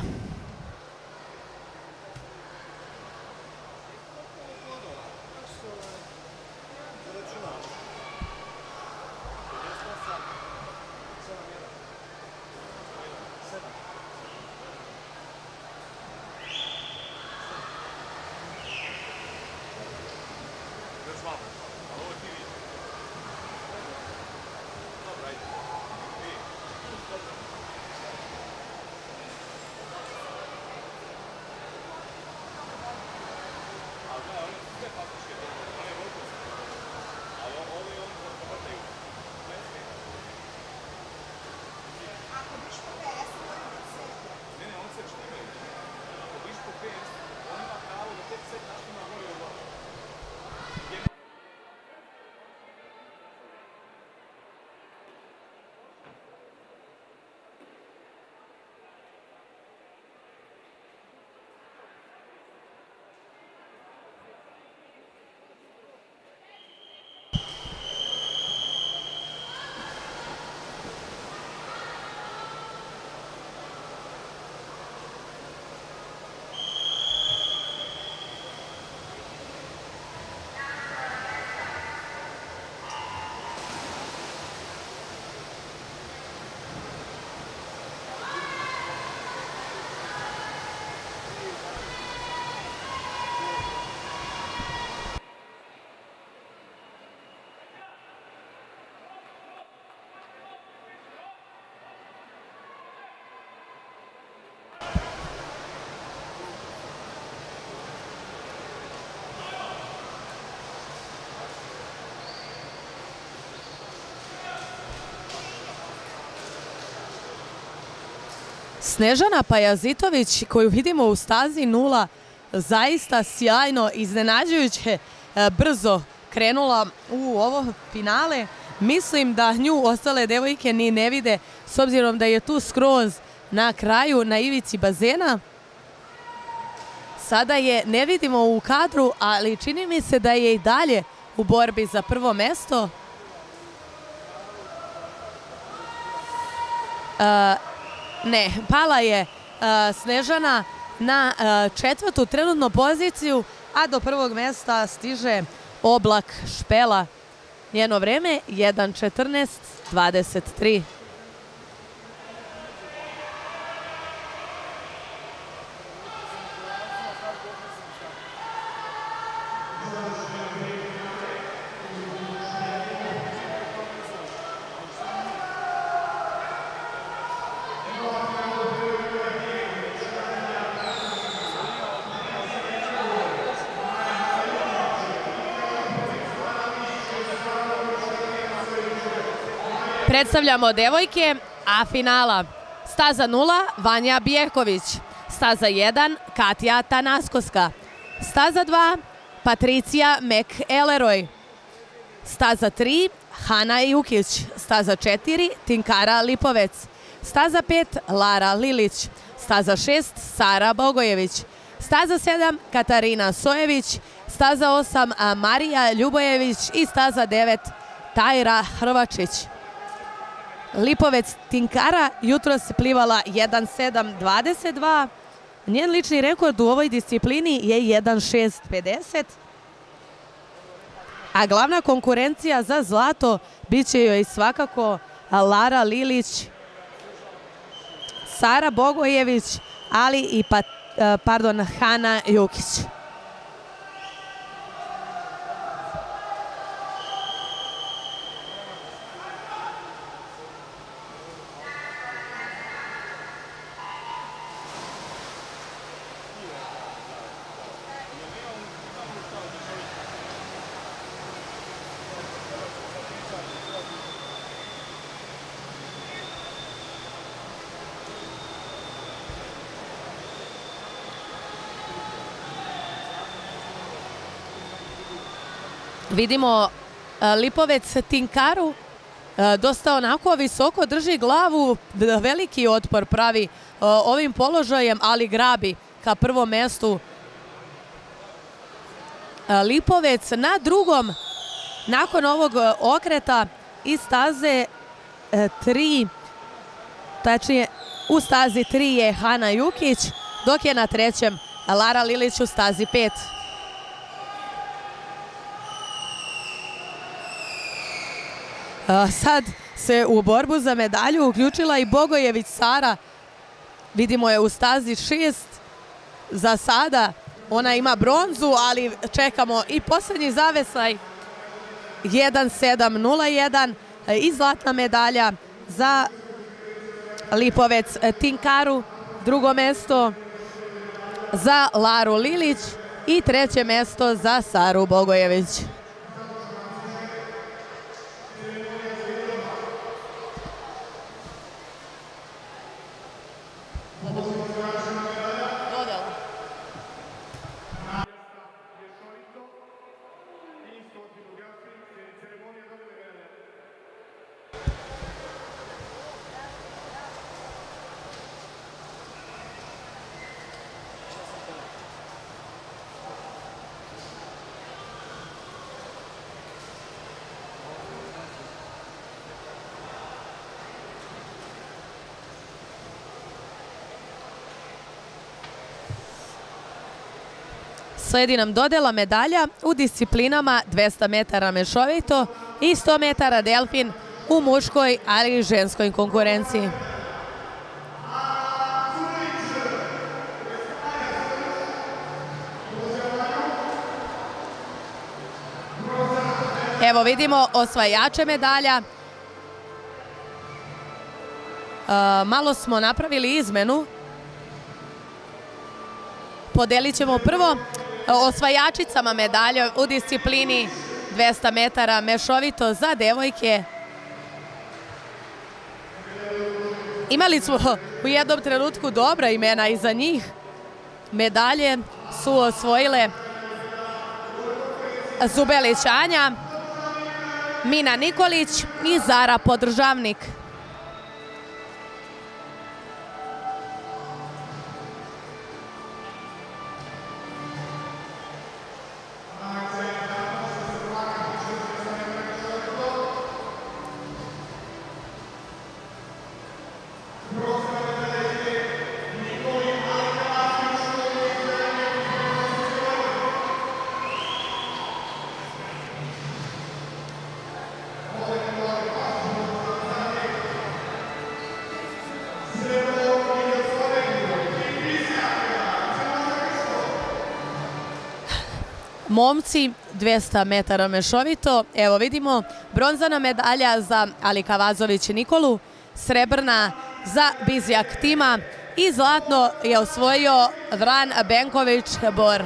Snežana Pajazitović, koju vidimo u stazi 0, zaista sjajno, iznenađujuće brzo krenula u ovo finale. Mislim da nju ostale devojke ni ne vide, s obzirom da je tu skroz na kraju, na ivici bazena. Sada je ne vidimo u kadru, ali čini mi se da je i dalje u borbi za prvo mesto. Ne, pala je Snežana na 4. trenutnu poziciju, a do prvog mesta stiže Oblak Špela. Njeno vreme 1:14:23. Predstavljamo devojke A finala. Staza 0, Vanja Bijeković. Staza 1, Katja Tanaskoska. Staza 2, Patricija Mek-Eleroj. Staza 3, Hana Jukić. Staza 4, Tinkara Lipovec. Staza 5, Lara Lilić. Staza 6, Sara Bogojević. Staza 7, Katarina Sojević. Staza 8, Marija Ljubojević. I staza 9, Tajra Hrvačić. Lipovec Tinkara jutros se plivala 1:07:22. Njen lični rekord u ovoj disciplini je 1:06:50. A glavna konkurencija za zlato bit će joj svakako Lara Lilić, Sara Bogojević, ali i Hana Jukić. Vidimo Lipovec Tinkaru, dosta onako visoko drži glavu, veliki otpor pravi ovim položajem, ali grabi ka prvom mestu. Lipovec na drugom, nakon ovog okreta, iz staze 3, tačnije u stazi 3 je Hana Jukić, dok je na trećem Lara Lilić u stazi 5. Sad se u borbu za medalju uključila i Bogojević Sara. Vidimo je u stazi 6. Za sada ona ima bronzu, ali čekamo i posljednji zavesaj 1.7.01 i zlatna medalja za Lipovec Tinkaru, drugo mesto za Laru Lilić i treće mesto za Saru Bogojević. Sledi nam dodela medalja u disciplinama 200 metara mešovito i 100 metara delfin u muškoj, ali i ženskoj konkurenciji. Evo vidimo osvajače medalja. Malo smo napravili izmenu. Podelit ćemo prvo osvajačicama medalje u disciplini 200 metara mešovito za devojke. Imali smo u jednom trenutku dobra imena iza njih. Medalje su osvojile Zubelić Anja, Mina Nikolić i Zara Podržavnik. Momci 200 metara mešovito, evo vidimo bronzana medalja za Alika Vazović Nikolu, srebrna za Bizjak Tima i zlatno je osvojio Vran Benković Bor.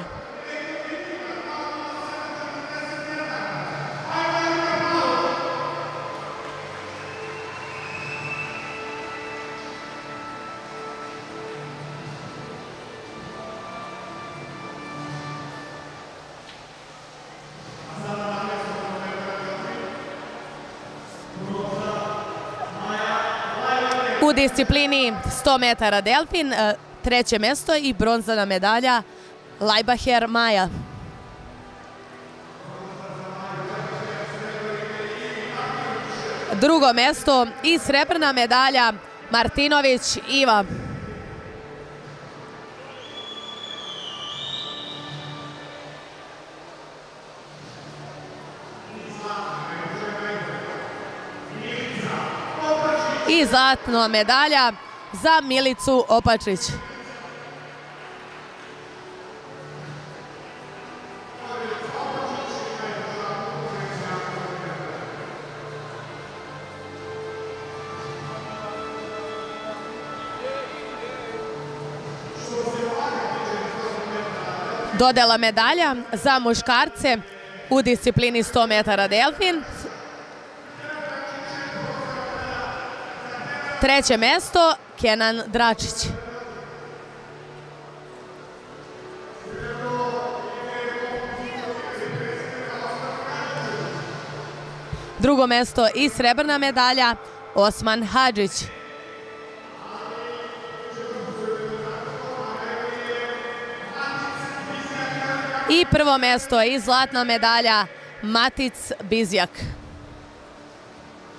U disciplini 100 metara delfin, treće mesto i bronzana medalja Lajbaher Maja. Drugo mesto i srebrna medalja Martinović Iva. I zlatna medalja za Milicu Opačić. Dodela medalja za muškarce u disciplini 100 metara delfin. Treće mesto Kenan Dračić. Drugo mesto i srebrna medalja Osman Hadžić. I prvo mesto i zlatna medalja Matic Bizjak.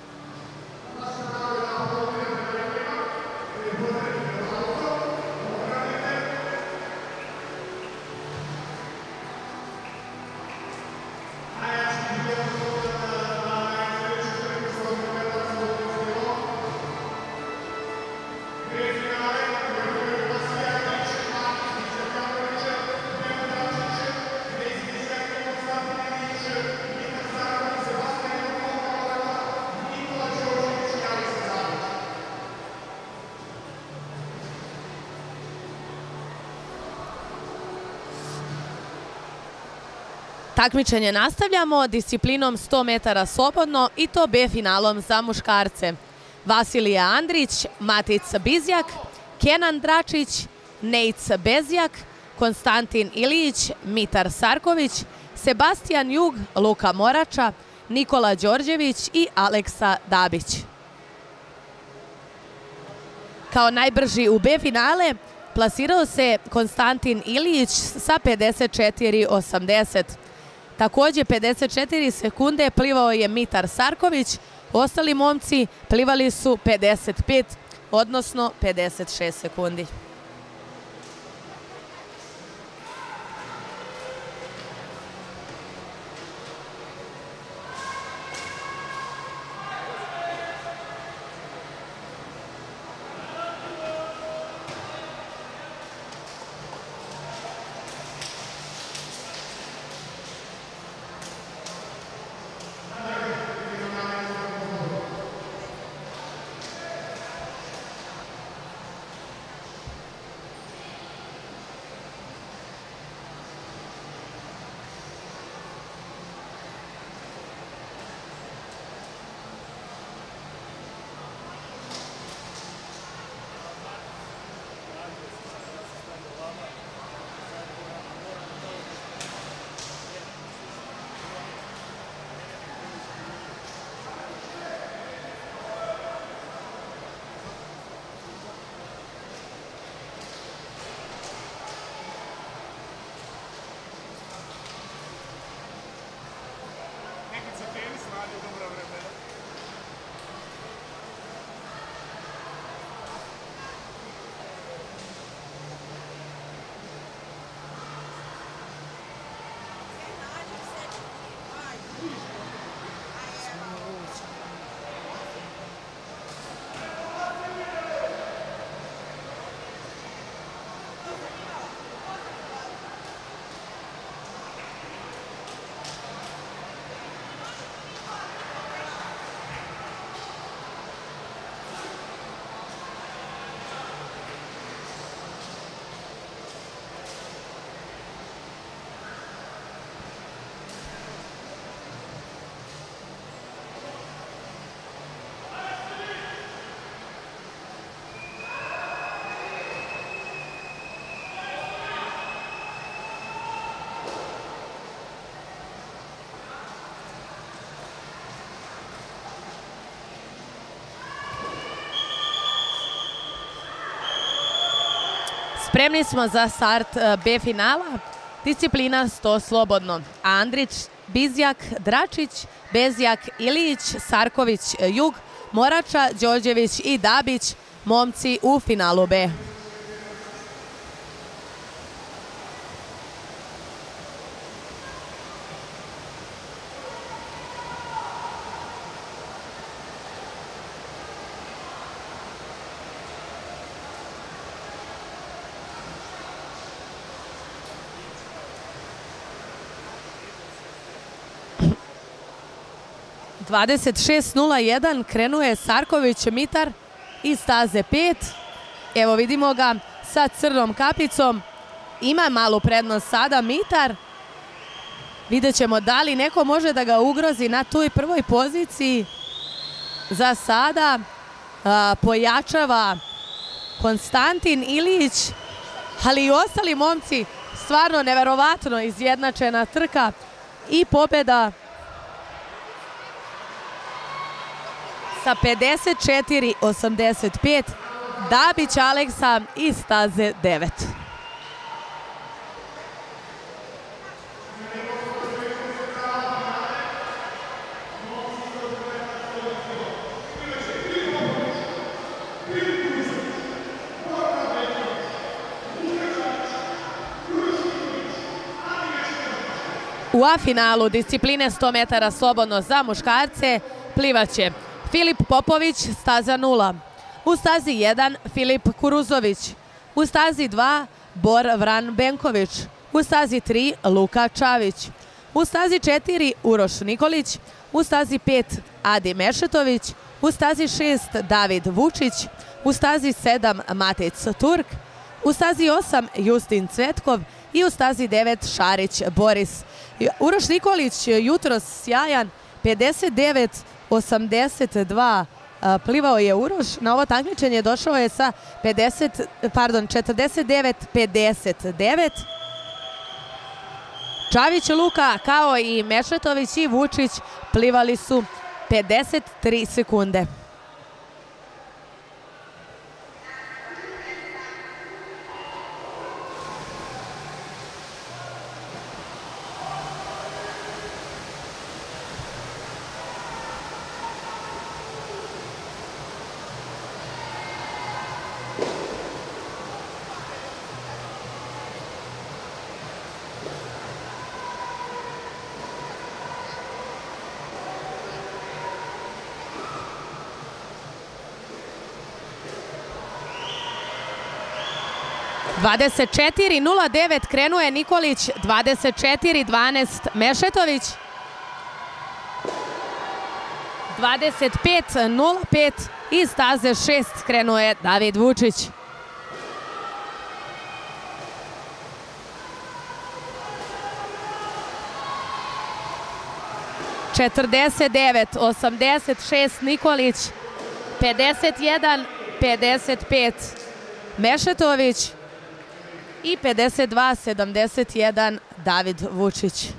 Takmičenje nastavljamo disciplinom 100 metara slobodno i to B finalom za muškarce. Vasilija Andrić, Matica Bizjak, Kenan Dračić, Nejc Bezjak, Konstantin Ilić, Mitar Sarković, Sebastijan Jug, Luka Morača, Nikola Đorđević i Aleksa Dabić. Kao najbrži u B finale plasirao se Konstantin Ilić sa 54,80. Također 54 sekunde plivao je Mitar Sarković, ostali momci plivali su 55, odnosno 56 sekundi. Spremni smo za start B finala, disciplina 100 slobodno. Andrić, Bizjak, Dračić, Bezjak, Ilić, Sarković, Jug, Morača, Đorđević i Dabić, momci u finalu B. Dvadeset 26:01 krenuo je Sarković Mitar iz staze 5. Evo vidimo ga sa crnom kapicom. Ima malu prednost sada Mitar. Vidjet ćemo da li neko može da ga ugrozi na toj prvoj poziciji. Za sada pojačava Konstantin Ilić, ali i ostali momci. Stvarno neverovatno izjednačena trka i pobjeda sa 54:85, Dabić Aleksa iz staze 9. U A finalu discipline 100 metara slobodno za muškarce plivaće Filip Popović, staza 0. U stazi 1 Filip Kuruzović. U stazi 2 Bor Vran Benković. U stazi 3 Luka Čavić. U stazi 4 Uroš Nikolić. U stazi 5 Adi Mešetović. U stazi 6 David Vučić. U stazi 7 Matec Turk. U stazi 8 Justin Cvetkov i u stazi 9 Šarić Boris. Uroš Nikolić jutros sjajan, 59-82 plivao je Uroš. Na ovo takmičenje došao je sa 49-59. Čavić Luka kao i Mešetović i Vučić plivali su 53 sekunde. Dvadeset 24:09 krenuo je Nikolić, 24:12 Mešetović, 25:05 iz staze 6 krenuo je David Vučić. Četrdeset 89:86 Nikolić, 51:55 Mešetović i 52:71 David Vučić.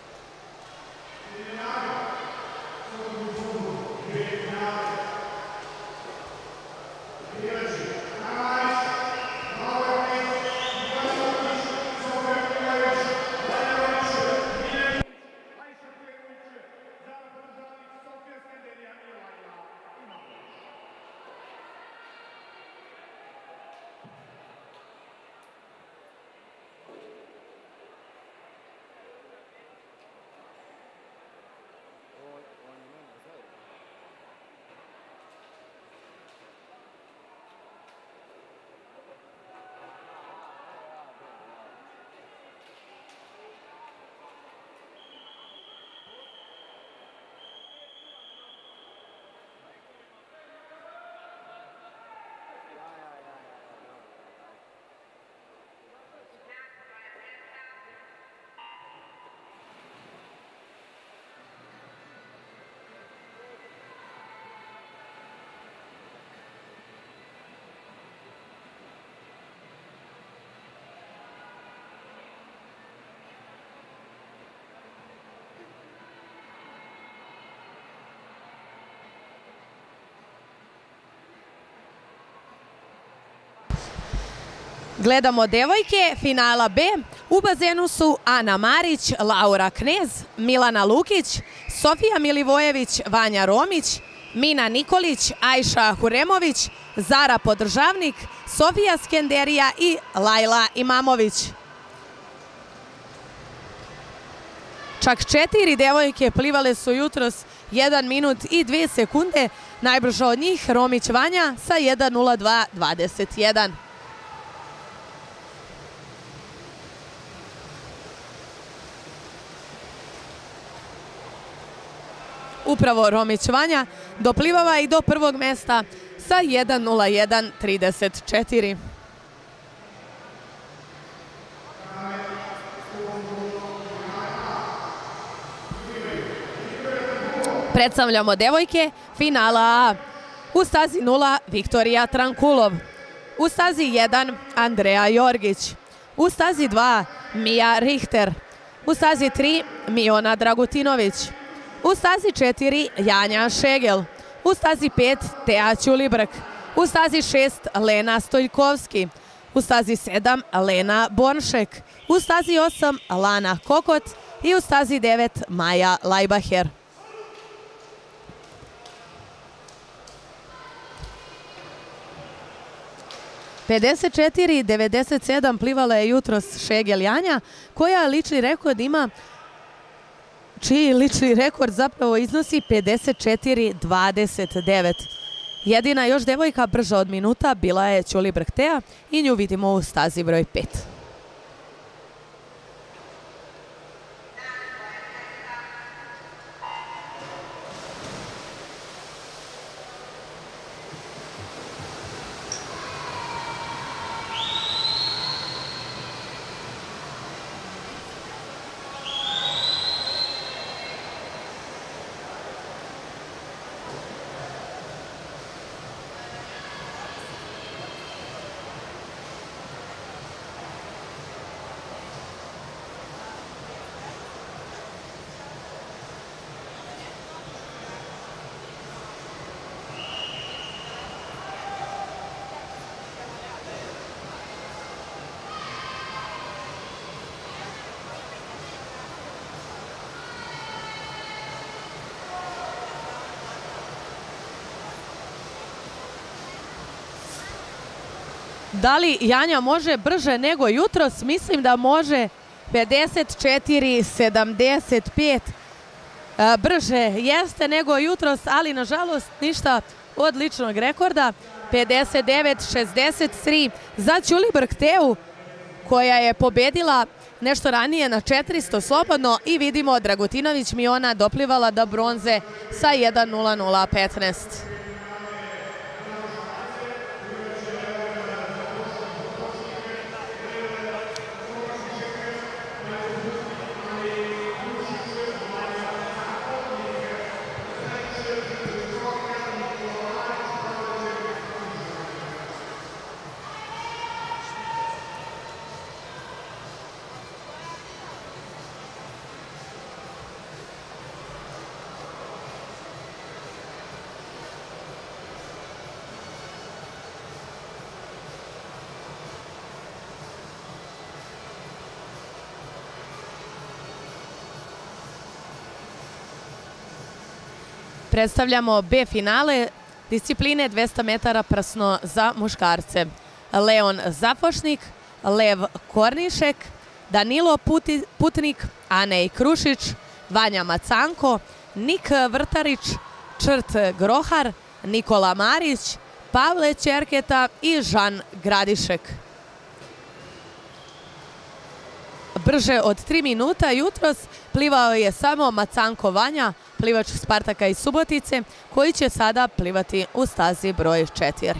Gledamo devojke finala B. U bazenu su Ana Marić, Laura Knez, Milana Lukić, Sofija Milivojević, Vanja Romić, Mina Nikolić, Ajša Huremović, Zara Podržavnik, Sofija Skenderija i Lajla Imamović. Čak 4 devojke plivale su jutros 1 minut i 2 sekunde. Najbrža od njih Romić Vanja sa 1:02:21. Upravo Romić Vanja doplivava i do prvog mesta sa 1:01:34. Predstavljamo devojke finala A. U stazi 0 Viktorija Trankulov. U stazi 1 Andreja Jorgić. U stazi 2 Mija Richter. U stazi 3 Miona Dragutinović. U stazi 4 Janja Šegel. U stazi 5 Teja Ćulibrk. U stazi 6 Lena Stojkovski. U stazi 7 Lena Bornšek. U stazi 8 Lana Kokot i u stazi 9 Maja Lajbaher. Pedeset 54:97 plivala je jutros Šegel Janja, koja lični rekord ima, čiji lični rekord zapravo iznosi 54:29. Jedina još devojka brža od minuta bila je Ćulibrk Teja i nju vidimo u stazi broj 5. Da li Janja može brže nego jutros? Mislim da može. 54:75. Brže jeste nego jutros, ali nažalost ništa od ličnog rekorda. 59:63 za Ćulibrk Teu, koja je pobedila nešto ranije na 400 slobodno, i vidimo Dragutinović Miona doplivala do bronze sa 1:00:15. Predstavljamo B finale discipline 200 metara prsno za muškarce. Leon Zafošnik, Lev Kornišek, Danilo Putnik, Anej Krušić, Vanja Macanko, Nik Vrtarić, Črt Grohar, Nikola Marić, Pavle Ćerketa i Žan Gradišek. Brže od 3 minuta jutros plivao je samo Macanko Vanja, plivač Spartaka iz Subotice, koji će sada plivati u stazi broj 4.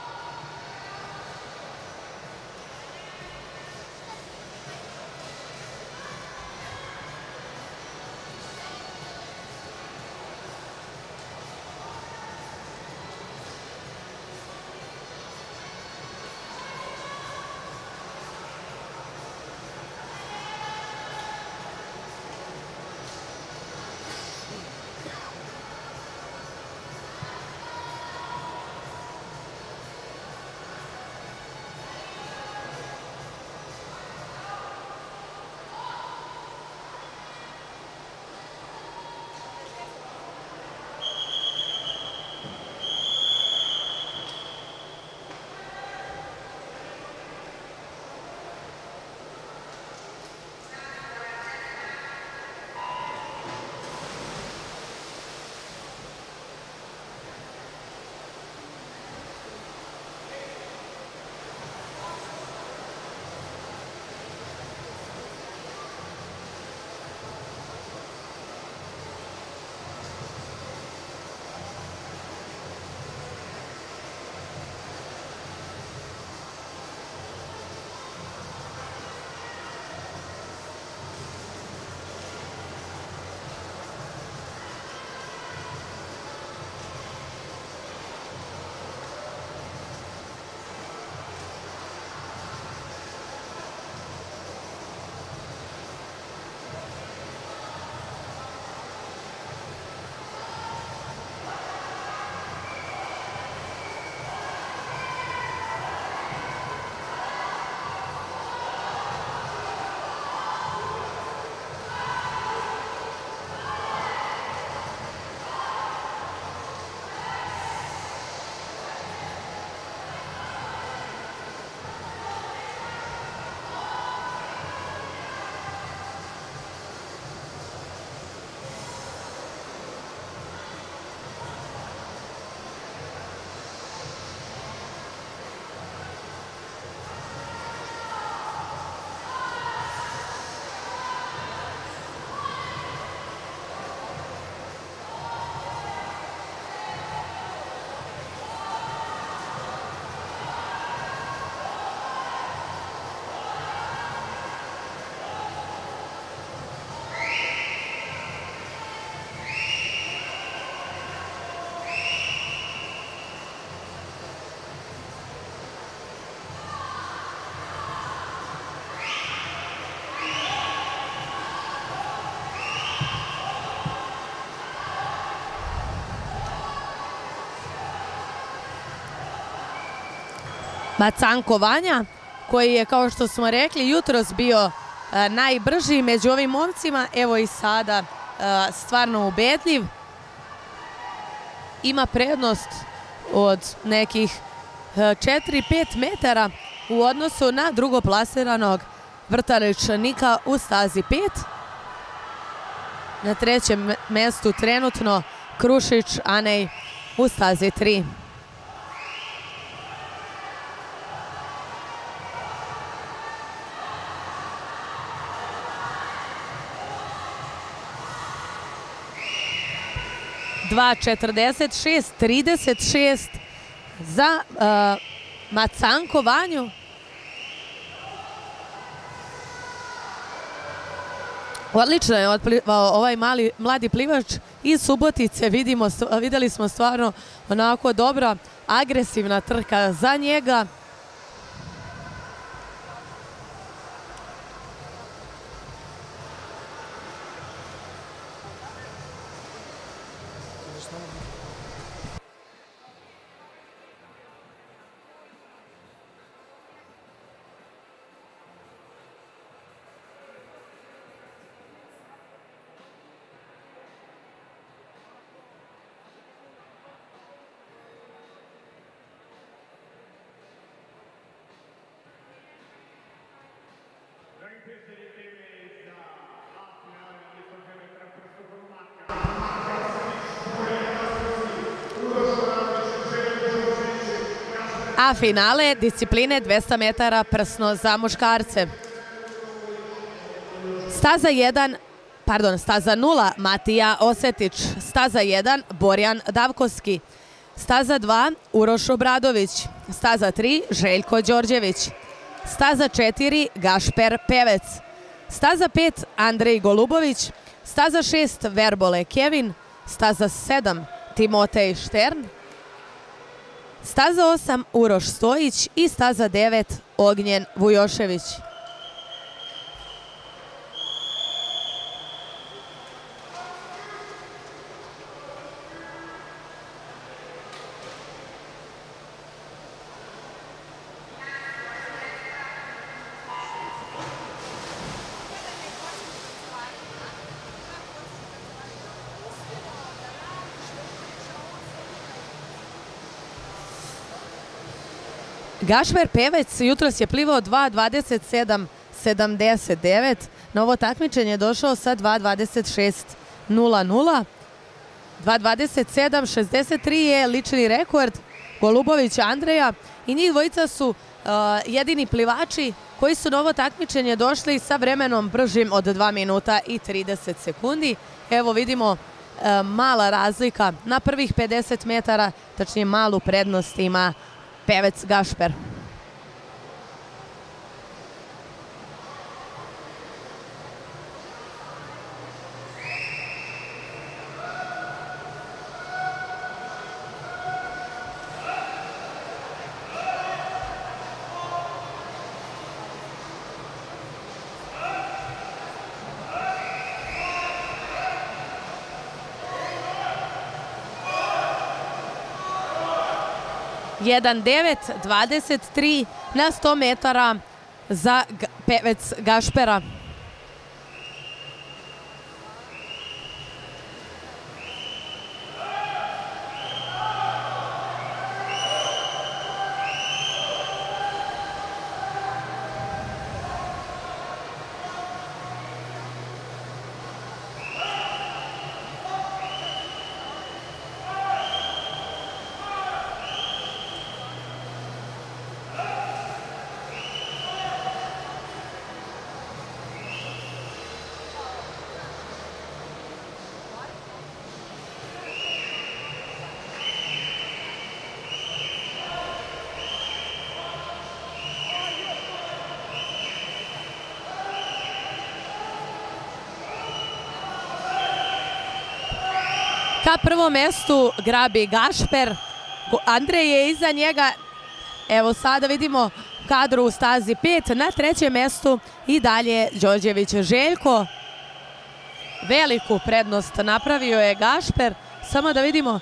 Macanko Vanja, koji je, kao što smo rekli, jutros bio najbrži među ovim momcima, evo i sada stvarno ubedljiv. Ima prednost od nekih 4-5 metara u odnosu na drugoplasiranog Vrtaničnika u stazi 5. Na trećem mestu trenutno Krušić Anej u stazi 3. Dva 46-36 za Macanko Vanju. Odlično je otplivao ovaj mladi plivač iz Subotice. Videli smo stvarno onako dobra, agresivna trka za njega. A finale discipline 200 metara prsno za muškarce. Staza 0 Matija Osetić, staza 1 Borjan Davkovski, staza 2 Uroš Obradović, staza 3 Željko Đorđević, staza 4 Gašper Pevec, staza 5 Andrej Golubović, staza 6 Verbole Kevin, staza 7 Timotej Štern, staza 8 Uroš Stojić i staza 9 Ognjen Vujošević. Gašper Pevec jutros je plivao 2.27.79. Na ovo takmičenje je došao sa 2.26.00. 2.27.63 je lični rekord Golubovića Andreja i njih dvojica su jedini plivači koji su na ovo takmičenje došli sa vremenom bržim od 2 minuta i 30 sekundi. Evo vidimo mala razlika na prvih 50 metara, tačnije malu prednost ima Pevec Gašper. Jedan 9.23 na 100 metara za Pevec Gašpera. Ka prvom mestu grabi Gašper, Andrej je iza njega, evo sada vidimo kadru u stazi 5, na trećem mestu i dalje Đorđević Željko. Veliku prednost napravio je Gašper, samo da vidimo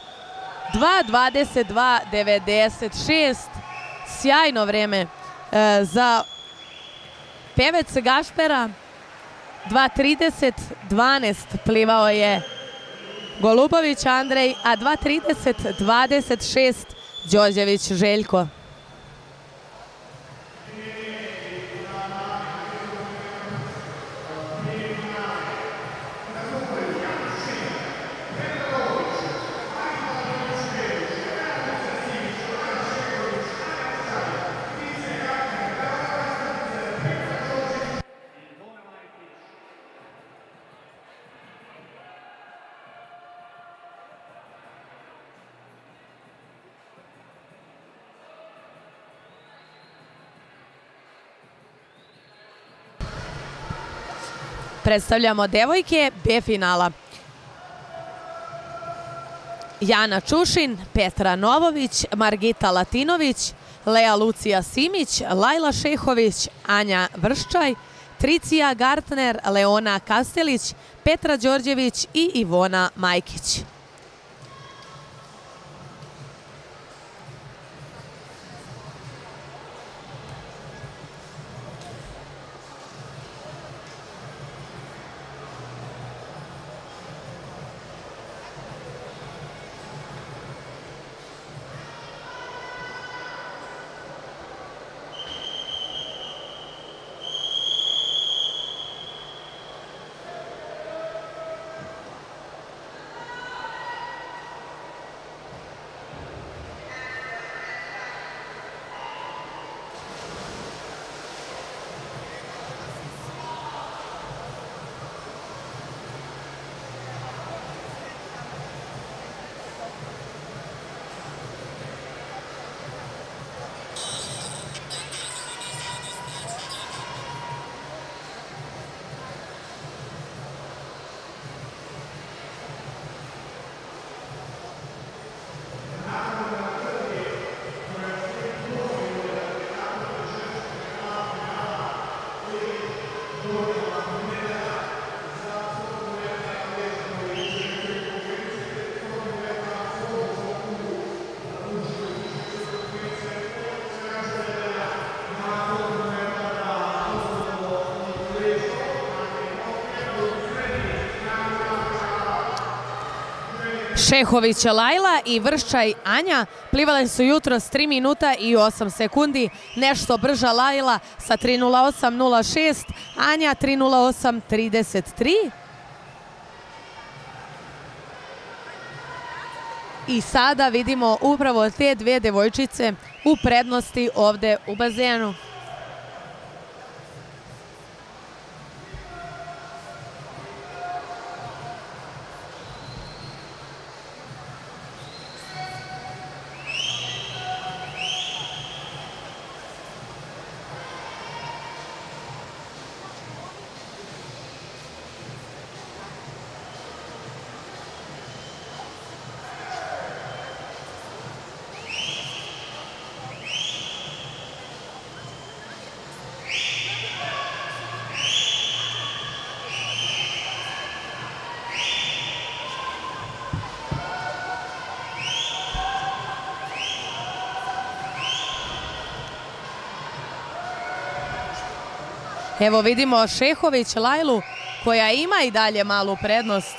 2.22.96, sjajno vreme za Pevec Gašpera, 2.30.12 plivao je Golubović Andrej, a 2.30.26 Đorđević Željko. Predstavljamo devojke B finala. Jana Čušin, Petra Novović, Margita Latinović, Lea Lucija Simić, Lajla Šehović, Anja Vrščaj, Tricija Gartner, Leona Kastelić, Petra Đorđević i Ivona Majkić. Šehović Lajla i Vrščaj Anja plivale su jutros 3 minuta i 8 sekundi. Nešto brža Lajla sa 3:08:06, Anja 3:08:33. I sada vidimo upravo te dve devojčice u prednosti ovde u bazenu. Evo vidimo Šehović Lajlu koja ima i dalje malu prednost.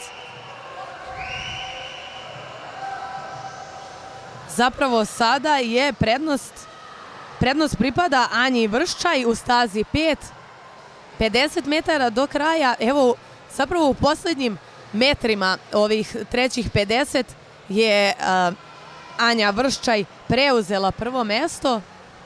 Zapravo sada je prednost pripada Anji Vrščaj u stazi 5. 50 metara do kraja. Evo zapravo u poslednjim metrima ovih trećih 50 je Anja Vrščaj preuzela prvo mesto.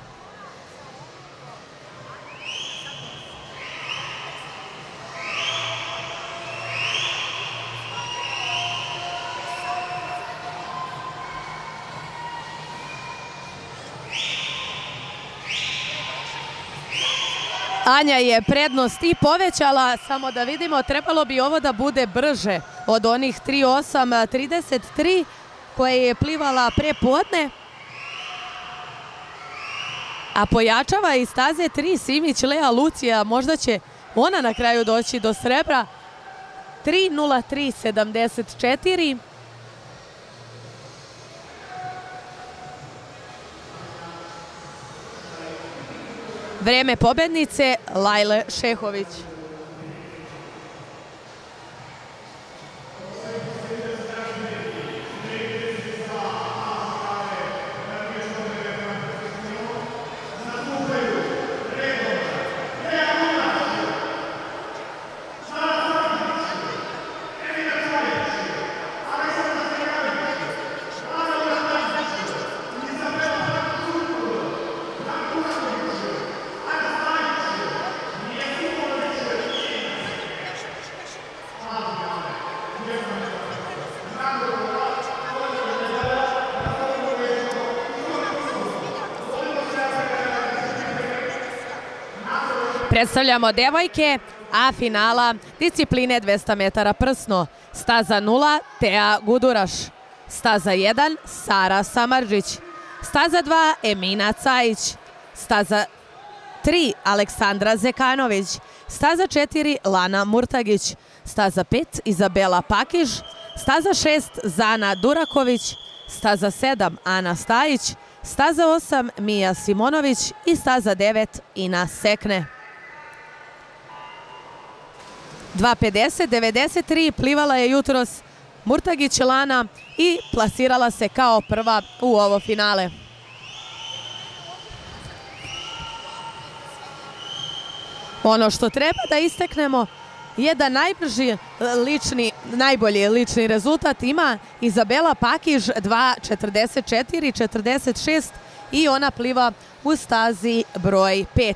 Anja je prednost i povećala, samo da vidimo, trebalo bi ovo da bude brže od onih 3:08:33 koje je plivala pre podne. A pojačava i staze 3 Simić, Lea Lucija, možda će ona na kraju doći do srebra. 3:03:74. Vreme pobednice Lajle Šehović. Predstavljamo devojke a finala discipline 200 metara prsno. Staza 0, Teja Guduraš. Staza 1, Sara Samardžić. Staza 2, Emina Cajić. Staza 3, Aleksandra Zekanović. Staza 4, Lana Murtagić. Staza 5, Izabela Pakiž. Staza 6, Zana Duraković. Staza 7, Ana Stajić. Staza 8, Mija Simonović i staza 9, Ina Sekne. 2:50:93 plivala je jutros Murtagić Lana i plasirala se kao prva u ovo finale. Ono što treba da istaknemo je da najbolji lični rezultat ima Izabela Pakiž 2:44:46 i ona pliva u stazi broj 5.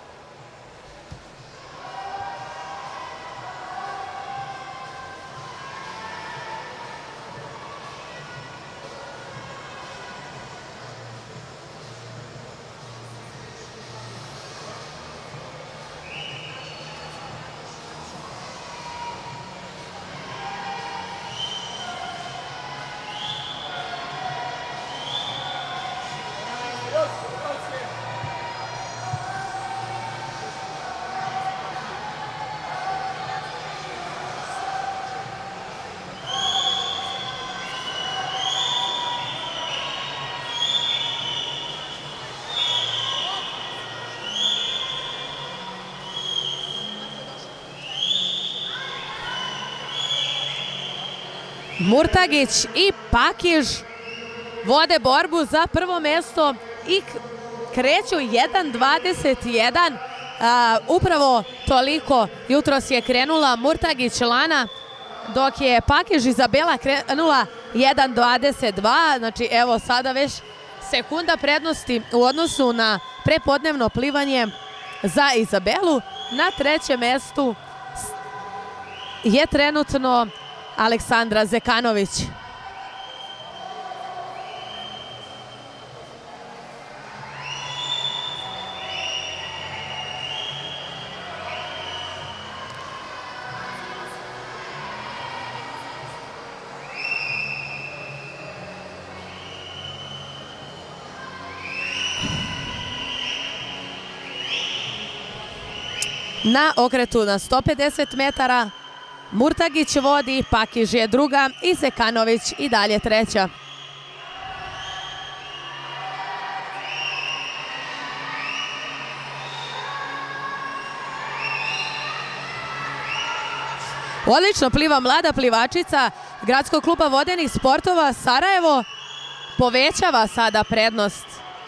Murtagić i Pakiž vode borbu za prvo mesto i kreću 1:21. Upravo toliko jutros je krenula Murtagić Lana, dok je Pakiž Izabela krenula 1:22. Znači evo sada već sekunda prednosti u odnosu na prepodnevno plivanje za Izabelu. Na trećem mestu je trenutno Aleksandra Zekanović. Na okretu na 150 metara Murtagić vodi, Pakiž je druga i Zekanović i dalje treća. Odlično pliva mlada plivačica Gradskog kluba vodenih sportova Sarajevo. Povećava sada prednost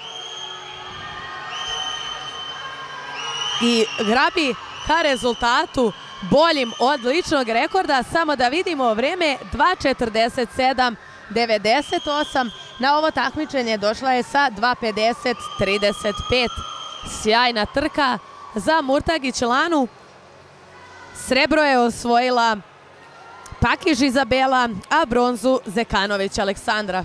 i grabi ka rezultatu boljim od ličnog rekorda. Samo da vidimo vreme 2:47:98. Na ovo takmičenje došla je sa 2:50:35. Sjajna trka za Murtagić Lanu. Srebro je osvojila Pakiž Izabela, a bronzu Zekanović Aleksandra.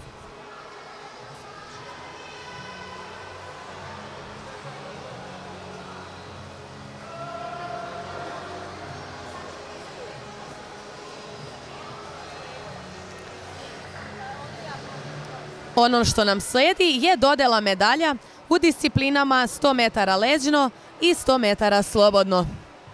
Ono što nam sledi je dodela medalja u disciplinama 100 metara leđno i 100 metara slobodno.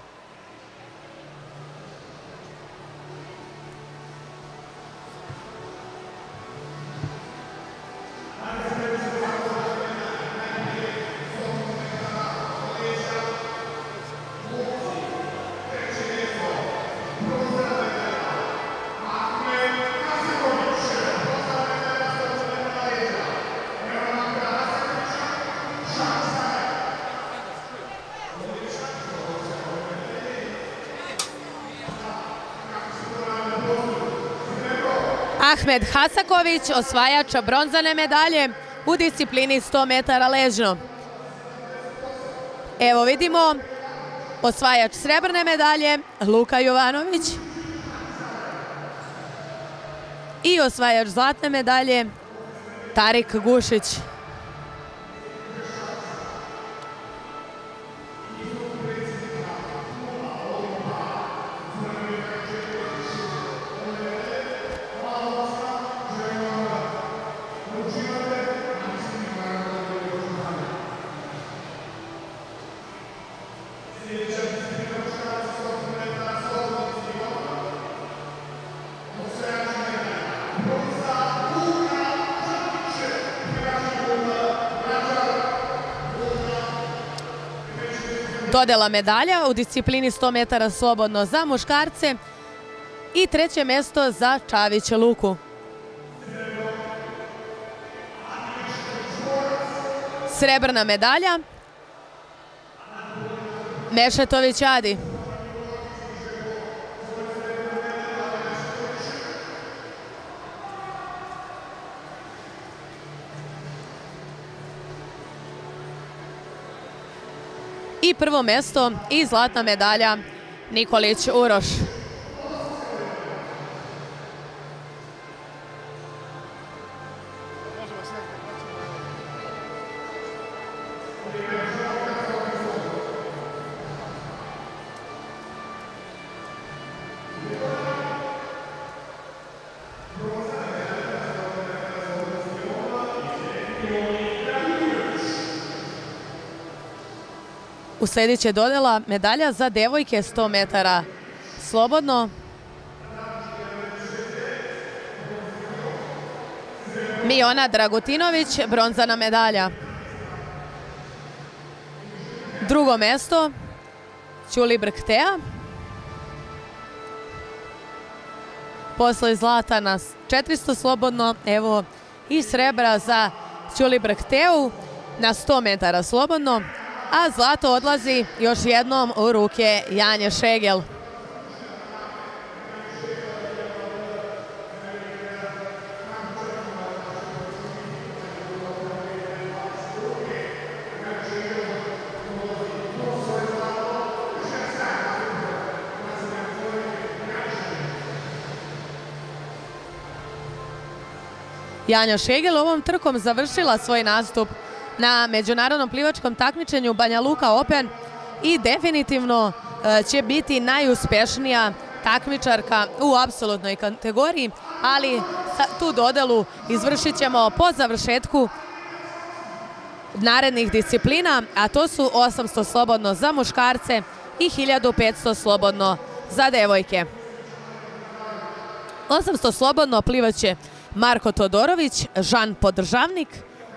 Ahmed Hasaković, osvajač bronzane medalje u disciplini 100 metara ležno. Evo vidimo osvajač srebrne medalje Luka Jovanović i osvajač zlatne medalje Tarik Gušić. dodela medalja u disciplini 100 metara slobodno za muškarce i treće mesto za Čavić Luku. Srebrna medalja Mešetović Adi. I prvo mesto i zlatna medalja Nikolić Uroš. Uslediće dodela medalja za devojke 100 metara slobodno. Mijona Dragutinović, bronzana medalja. Drugo mesto Ćuli Brktea. Posle zlata na 400 slobodno, evo i srebra za Ćuli Brkteu na 100 metara slobodno. A zlato odlazi još jednom u ruke Janje Šegel. Janja Šegel ovom trkom završila svoj nastup na međunarodnom plivačkom takmičenju Banja Luka Open i definitivno će biti najuspešnija takmičarka u apsolutnoj kategoriji, ali tu dodelu izvršit ćemo po završetku narednih disciplina, a to su 800 slobodno za muškarce i 1500 slobodno za devojke. 800 slobodno plivaće Marko Todorović, Žan Podržavnik,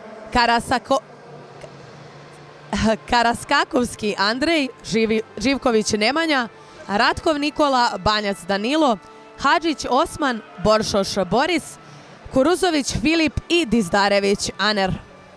Karaskakovski Andrej, Živković Nemanja, Ratkov Nikola, Banjac Danilo, Hadžić Osman, Boršoš Boris, Kuruzović Filip i Dizdarević Aner.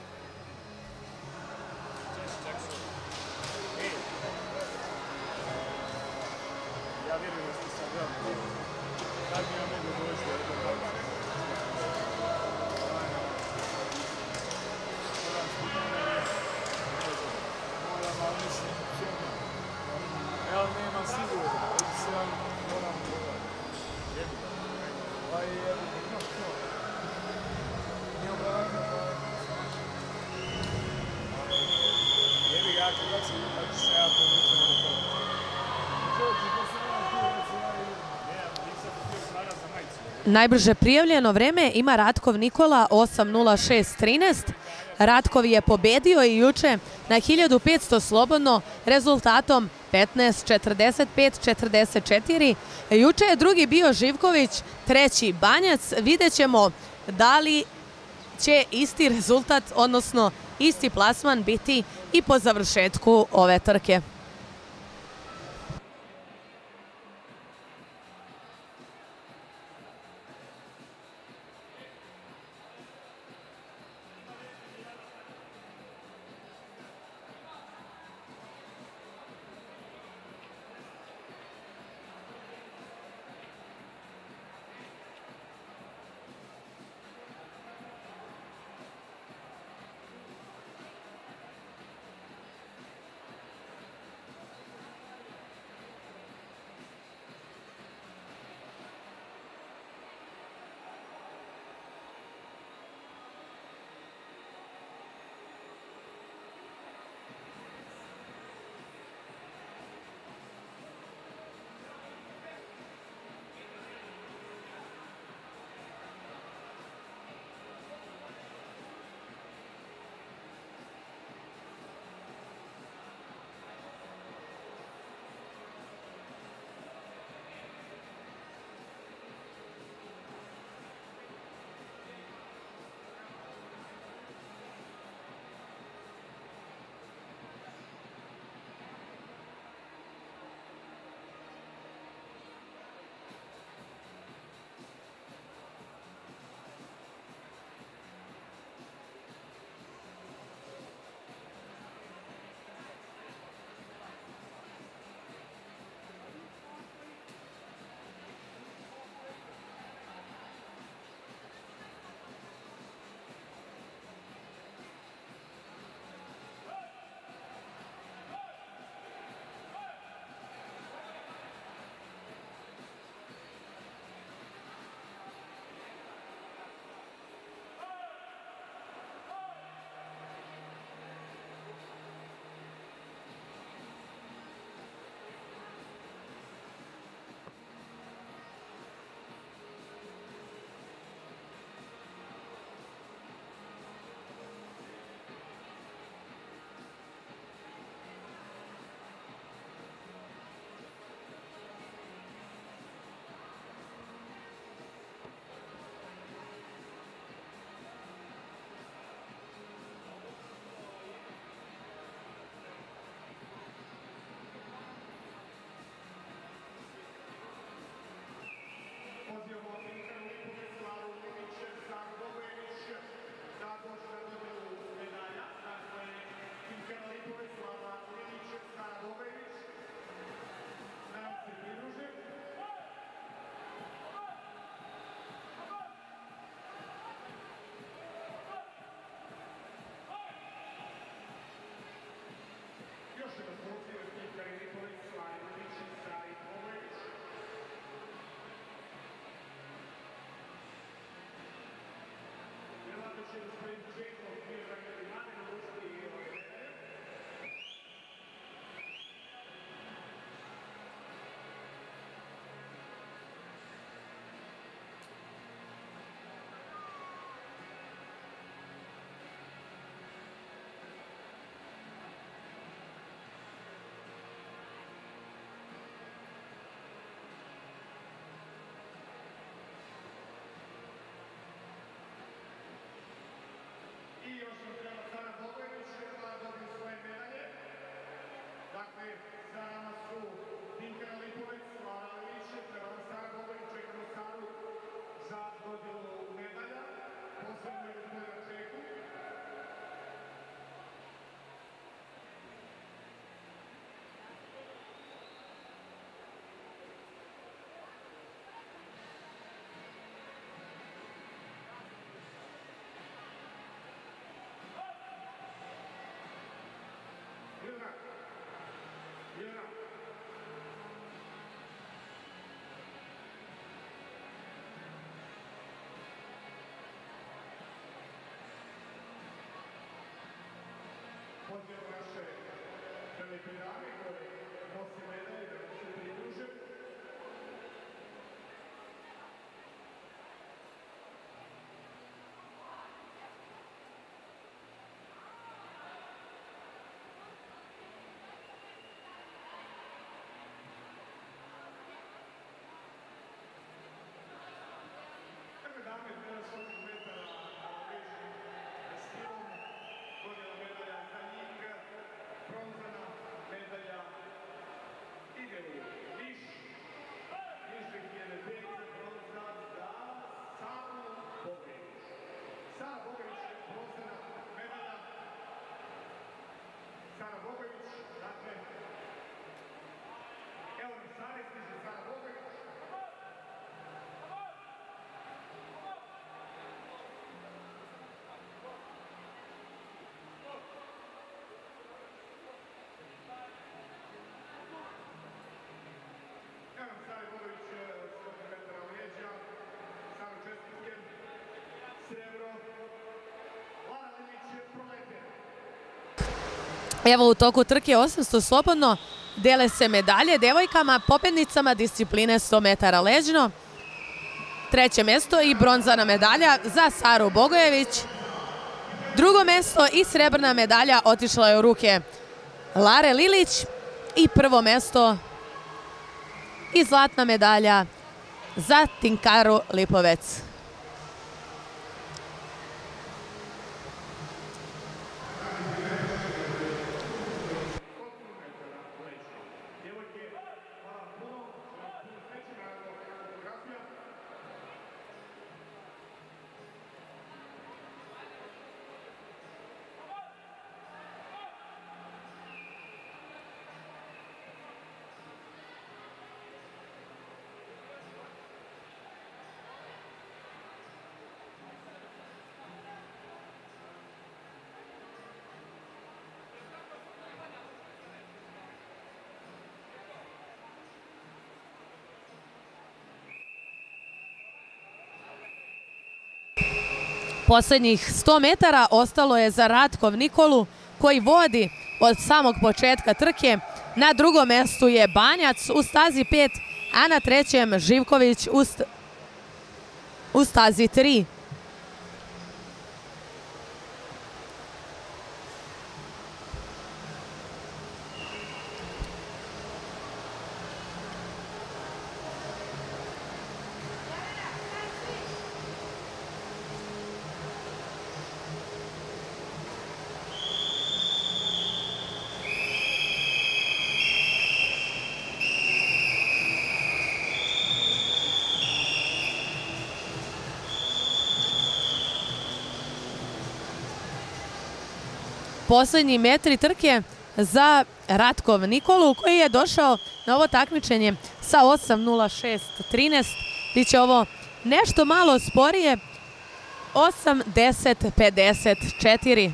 Najbrže prijavljeno vreme ima Ratkov Nikola 8.06.13. Ratkov je pobedio i juče na 1500 slobodno rezultatom 15.45.44. Juče je drugi bio Živković, treći Banjac. Vidjet ćemo da li će isti rezultat, odnosno isti plasman biti i po završetku ove trke. Pozivam naše velepedane koje nose medalje da se pridruže. Prve dame 200 metara vežnim stilom, donijela medalja za njih, bronzana medalja ide u Niš 2005, bronza za Saru Bogojević. Sara Bogojević, bronzana medalja. Sara Bogojević, dakle, evo nam Sare, stiže Sara Bogojević. Sara Bogojević, 100 metara leđa, Sara čestitke, srebro, Lara Lilić, prolete. Evo u toku trke 800 slobodno dele se medalje devojkama, pobednicama discipline 100 metara leđno. Treće mesto i bronzana medalja za Saru Bogojević. Drugo mesto i srebrna medalja otišla je u ruke Lare Lilić i prvo mesto i zlatna medalja za Tinkaru Lipovec. Poslednjih 100 metara ostalo je za Ratkov Nikolu koji vodi od samog početka trke. Na drugom mestu je Banjac u stazi 5, a na trećem Živković u stazi 3. Poslednji metri trke za Ratkov Nikolu koji je došao na ovo takmičenje sa 8.06.13. Biće ovo nešto malo sporije, 8.10.54.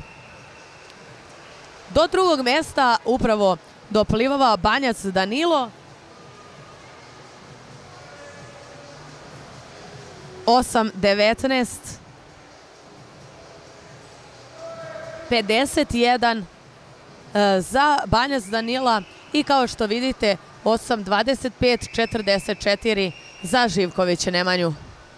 Do drugog mesta upravo doplivava Banjac Danilo. 8.19. 8:51 za Banjac Danila i kao što vidite 8:25:44 za Živkovića Nemanju.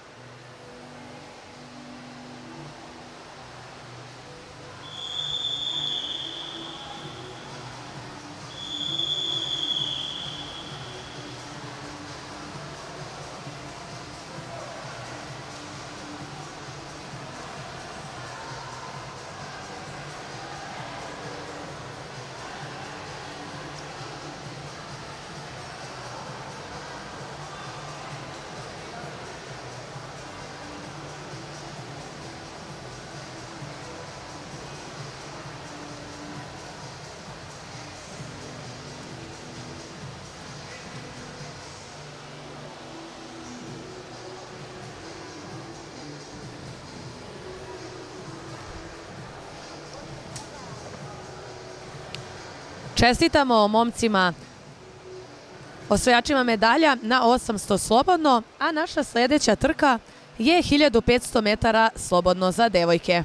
Čestitamo momcima osvajačima medalja na 800 slobodno, a naša sljedeća trka je 1500 metara slobodno za devojke.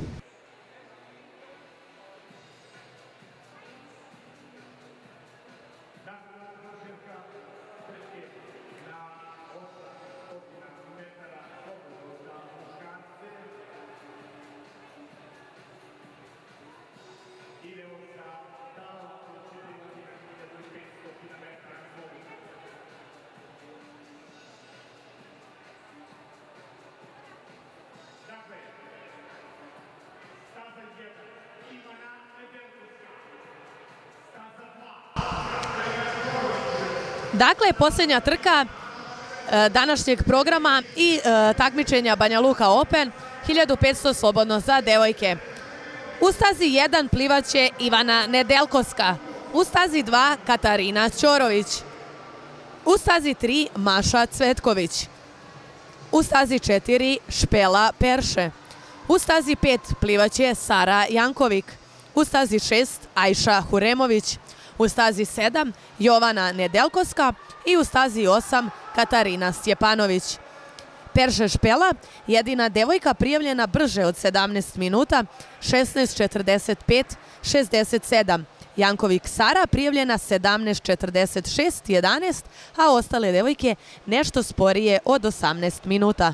Dakle, posljednja trka današnjeg programa i takmičenja Banja Luka Open, 1500 slobodno za devojke. U stazi 1 plivaće Ivana Nedeljkovska, u stazi 2 Katarina Ćorović, u stazi 3 Maša Cvetković, u stazi 4 Špela Perše, u stazi 5 plivaće Sara Jankovik, u stazi 6 Ajša Huremović, u stazi 7 Jovana Nedeljkovska i u stazi 8 Katarina Stjepanović. Perše Špela, jedina devojka prijavljena brže od 17 minuta, 16:45:67. Jankovik Sara prijavljena 17:46:11, a ostale devojke nešto sporije od 18 minuta.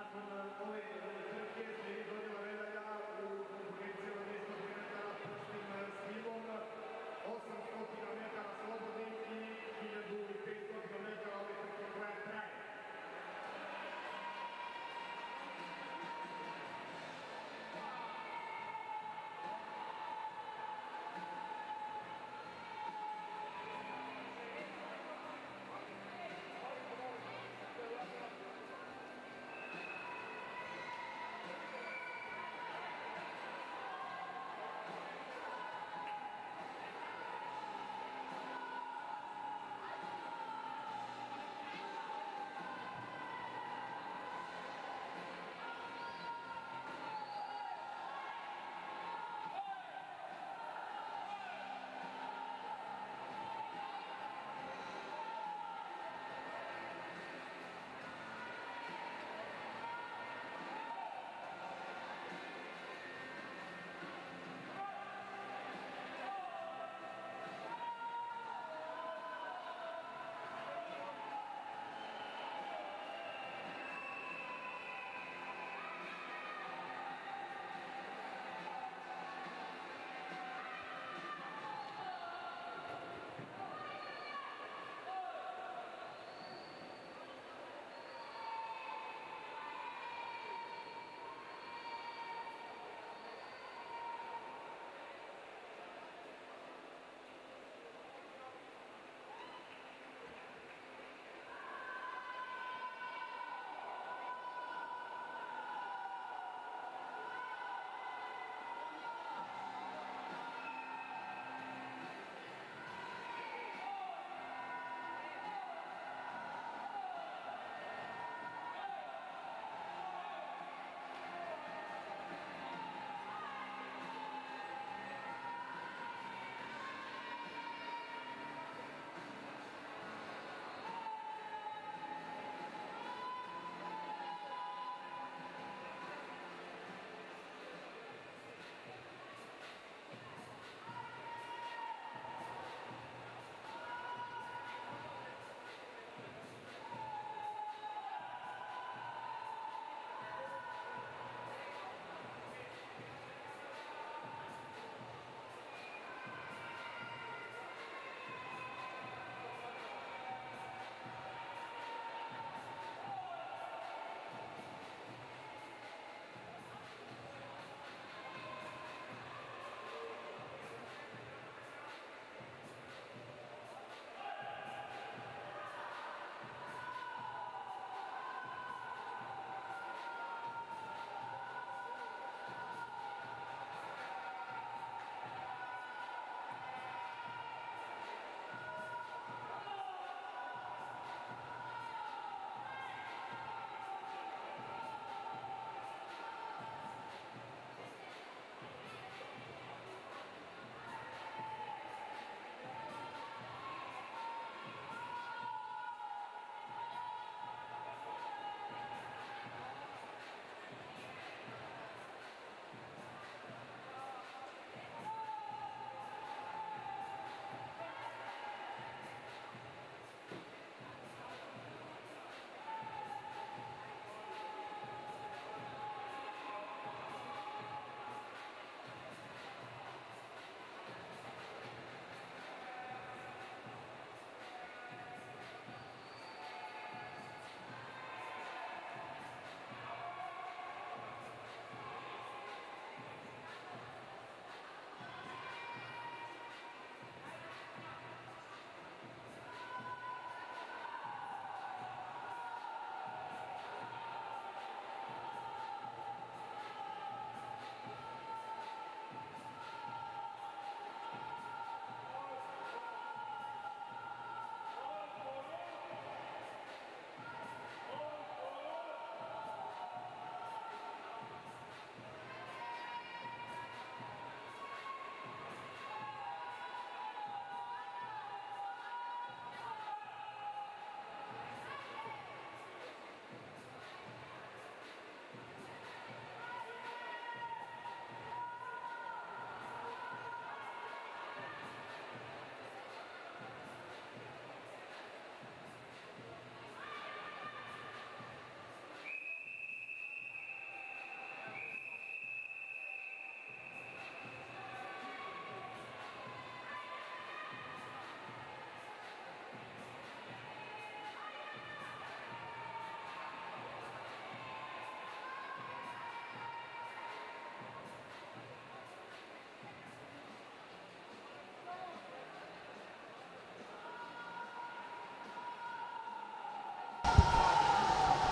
nakon ove trke slijedi dodjela medalja u konkurencijama 200 metara prostim stilom, 800 metara slobodnim i 1500 metara ove trke koja traje.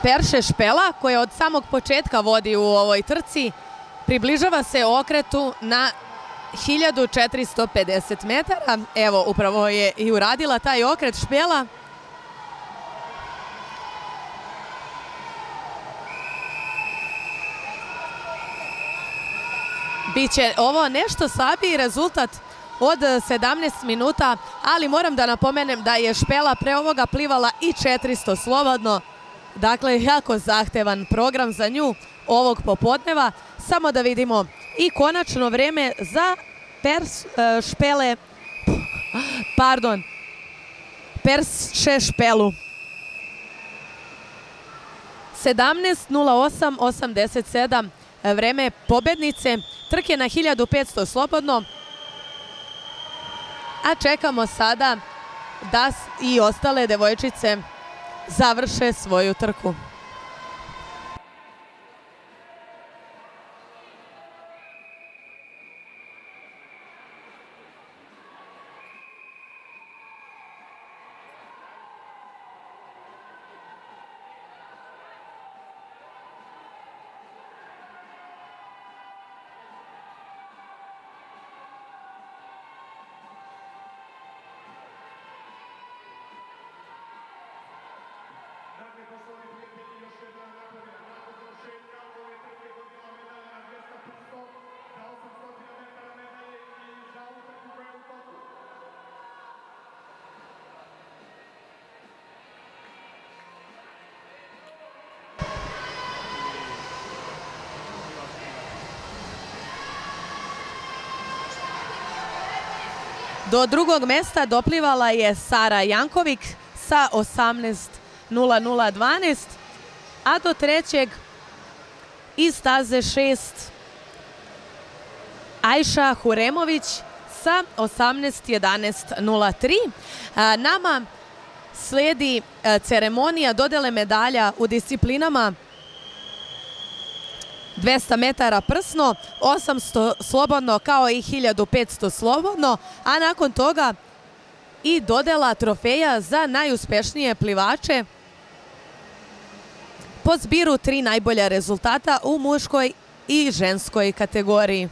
Perše Špela, koja od samog početka vodi u ovoj trci, približava se okretu na 1450 metara. Evo, upravo je i uradila taj okret Špela. Biće ovo nešto slabiji rezultat od 17 minuta, ali moram da napomenem da je Špela pre ovoga plivala i 400 slobodno. Dakle, jako zahtevan program za nju ovog popodneva. Samo da vidimo i konačno vreme za Perše Špelu. 17:08:87 vreme pobednice trke na 1500 slobodno. A čekamo sada da i ostale devojčice završe svoju trku. Dakle, poštovani prijatelji, još jedna napomena. Nakon završetka ove trke dodjela medalja na 200%, za 800 metara medalje i za ovu trku koja je u toku. Do drugog mesta doplivala je Sara Janković sa 18:00:12, a do trećeg iz staze 6 Ajša Huremović sa 18:11:03. Nama sledi ceremonija dodele medalja u disciplinama 200 metara prsno, 800 slobodno kao i 1500 slobodno, a nakon toga i dodela trofeja za najuspešnije plivače po zbiru 3 najbolja rezultata u muškoj i ženskoj kategoriji.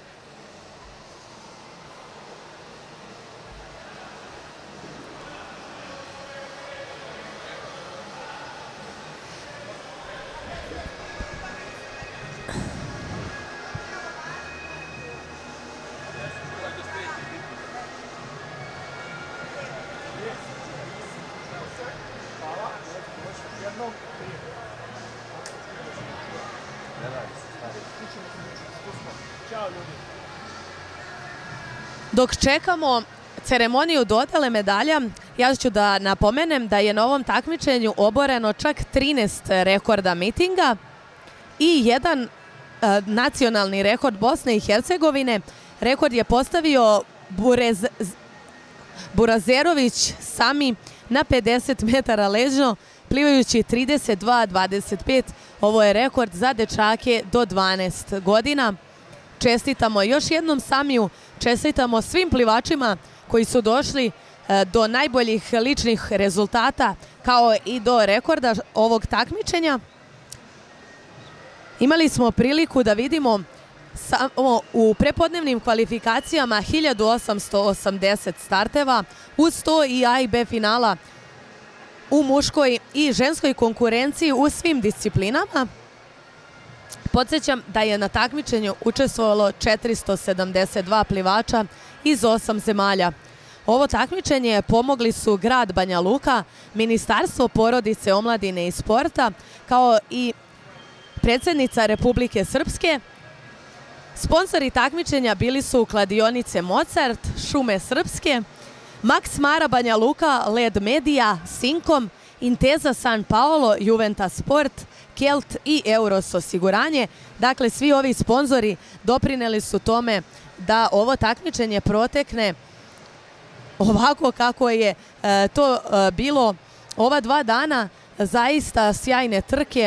Dok čekamo ceremoniju dodele medalja, ja ću da napomenem da je na ovom takmičenju oboreno čak 13 rekorda mitinga i jedan nacionalni rekord Bosne i Hercegovine. Rekord je postavio Burazerović Sami na 50 metara ležno, plivajući 32:25. Ovo je rekord za dečake do 12 godina. Čestitamo još jednom Samiju, čestitamo svim plivačima koji su došli do najboljih ličnih rezultata kao i do rekorda ovog takmičenja. Imali smo priliku da vidimo samo u prepodnevnim kvalifikacijama 1880 starteva, uz to i A i B finala u muškoj i ženskoj konkurenciji u svim disciplinama. Podsjećam da je na takmičenju učestvovalo 472 plivača iz 8 zemalja. Ovo takmičenje pomogli su grad Banja Luka, Ministarstvo porodice, omladine i sporta, kao i predsjednica Republike Srpske. Sponzori takmičenja bili su kladionice Mozart, Šume Srpske, Max Mara Banja Luka, Led Media, Sinkom, Intesa San Paolo, Juventa Sport, Kelt i Euros osiguranje. Dakle, svi ovi sponzori doprineli su tome da ovo takmičenje protekne ovako kako je to bilo ova 2 dana. Zaista sjajne trke,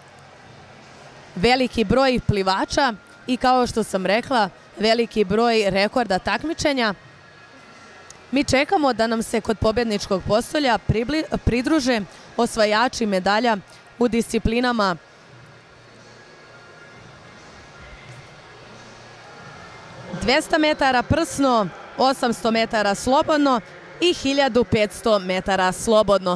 veliki broj plivača i, kao što sam rekla, veliki broj rekorda takmičenja. Mi čekamo da nam se kod pobjedničkog postolja pridruže osvajači medalja u disciplinama 200 metara prsno, 800 metara slobodno i 1500 metara slobodno.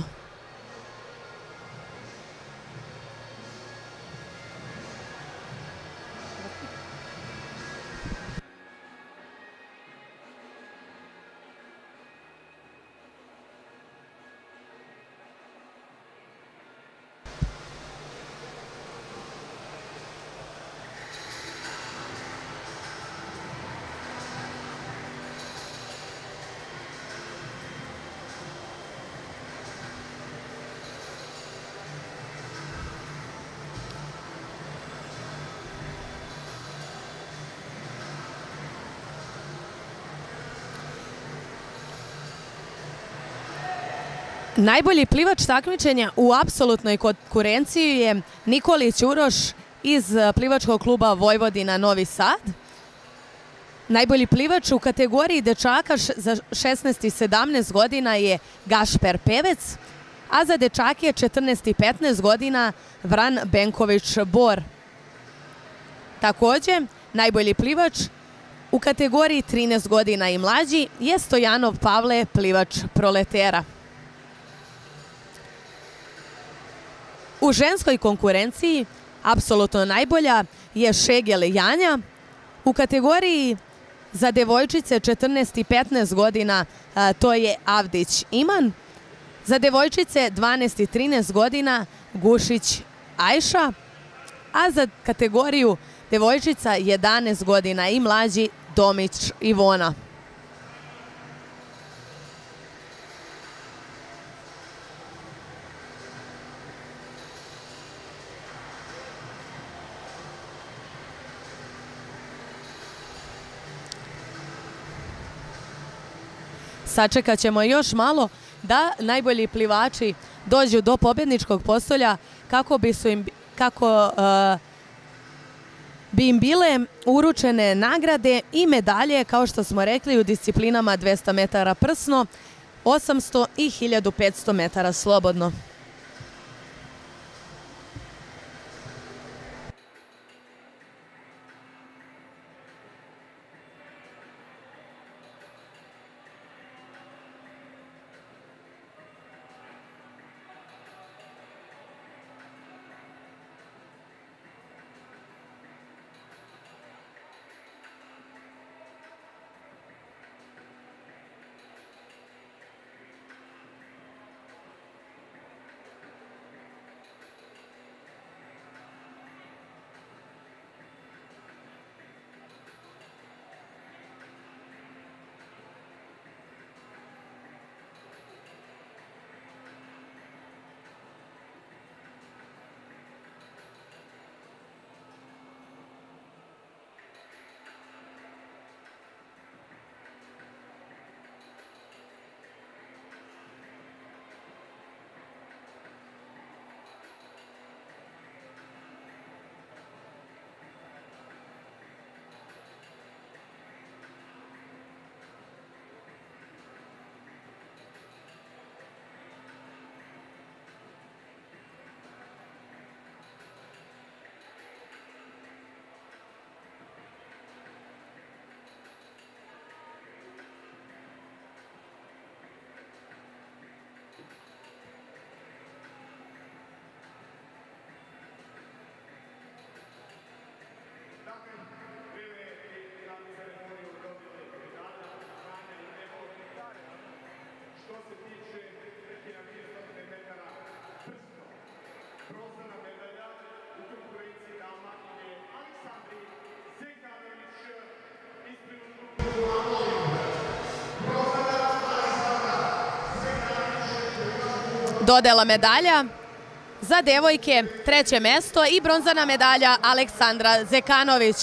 Najbolji plivač takmičenja u apsolutnoj konkurenciji je Nikolić Uroš iz plivačkog kluba Vojvodina Novi Sad. Najbolji plivač u kategoriji dečaka za 16 i 17 godina je Gašper Pevec, a za dečake 14 i 15 godina Vran Benković Bor. Također, najbolji plivač u kategoriji 13 godina i mlađi je Stojanov Pavle, plivač Proletera. U ženskoj konkurenciji apsolutno najbolja je Šegel Janja. U kategoriji za devojčice 14 i 15 godina to je Avdić Iman. Za devojčice 12 i 13 godina Gušić Ajša. A za kategoriju devojčica 11 godina i mlađi Domić Ivona. Sačekat ćemo još malo da najbolji plivači dođu do pobjedničkog postolja kako bi im bile uručene nagrade i medalje, kao što smo rekli, u disciplinama 200 metara prsno, 800 i 1500 metara slobodno. Dodela medalja za devojke, 3. mesto i bronzana medalja Aleksandra Zekanović.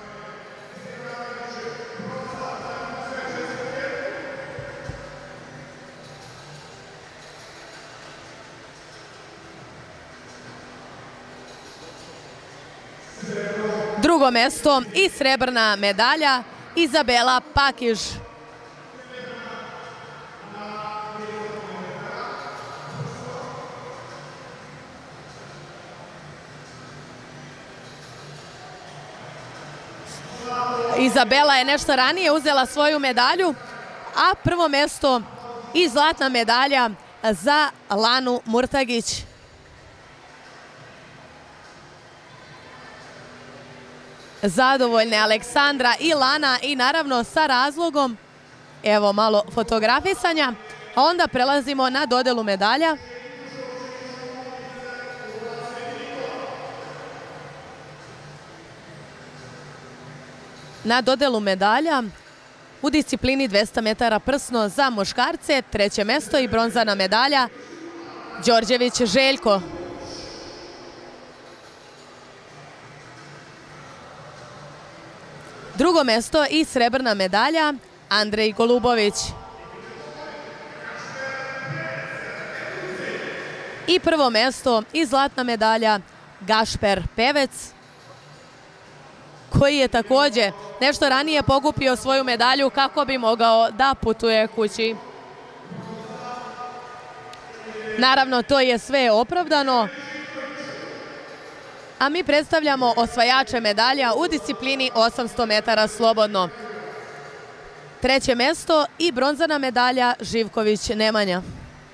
Drugo mesto i srebrna medalja Izabela Pakiž. Izabela je nešto ranije uzela svoju medalju, a prvo mesto i zlatna medalja za Lanu Murtagić. Zadovoljne Aleksandra i Lana i naravno sa razlogom. Evo malo fotografisanja, a onda prelazimo na dodelu medalja. Na dodelu medalja u disciplini 200 metara prsno za muškarce, treće mesto i bronzana medalja Đorđević Željko. Drugo mesto i srebrna medalja Andrej Golubović. I prvo mesto i zlatna medalja Gašper Pevec, koji je također nešto ranije pokupio svoju medalju kako bi mogao da putuje kući. Naravno, to je sve opravdano. A mi predstavljamo osvajače medalja u disciplini 800 metara slobodno. Treće mesto i bronzana medalja Živković Nemanja.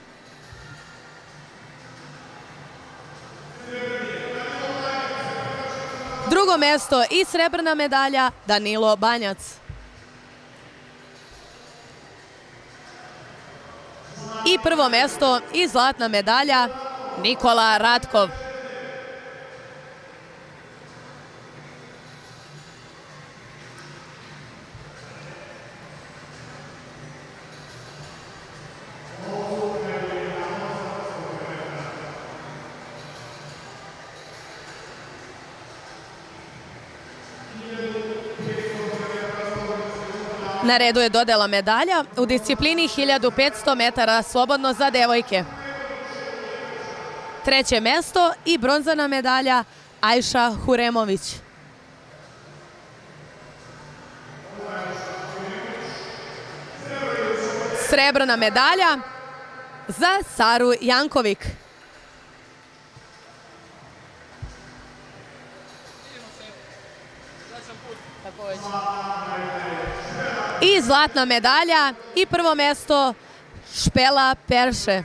Drugo mesto i srebrna medalja Danilo Banjac. I prvo mesto i zlatna medalja Nikola Ratkov. Na redu je dodela medalja u disciplini 1500 metara slobodno za devojke. Treće mesto i bronzana medalja Ajša Huremović. Srebrna medalja za Saru Jankovik. I zlatna medalja i prvo mesto Špela Perše.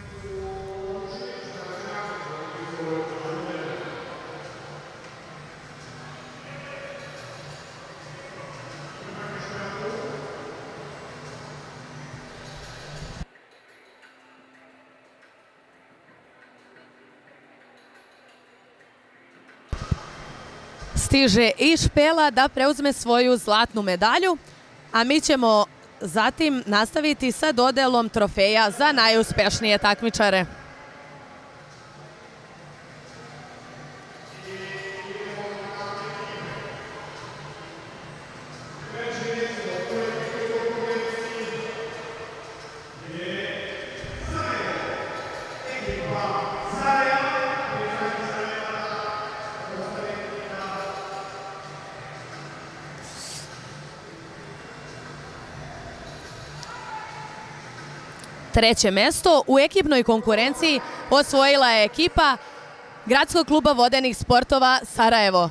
Stiže i Špela da preuzme svoju zlatnu medalju, a mi ćemo zatim nastaviti sa dodelom trofeja za najuspešnije takmičare. Treće mesto u ekipnoj konkurenciji osvojila je ekipa Gradskog kluba vodenih sportova Sarajevo.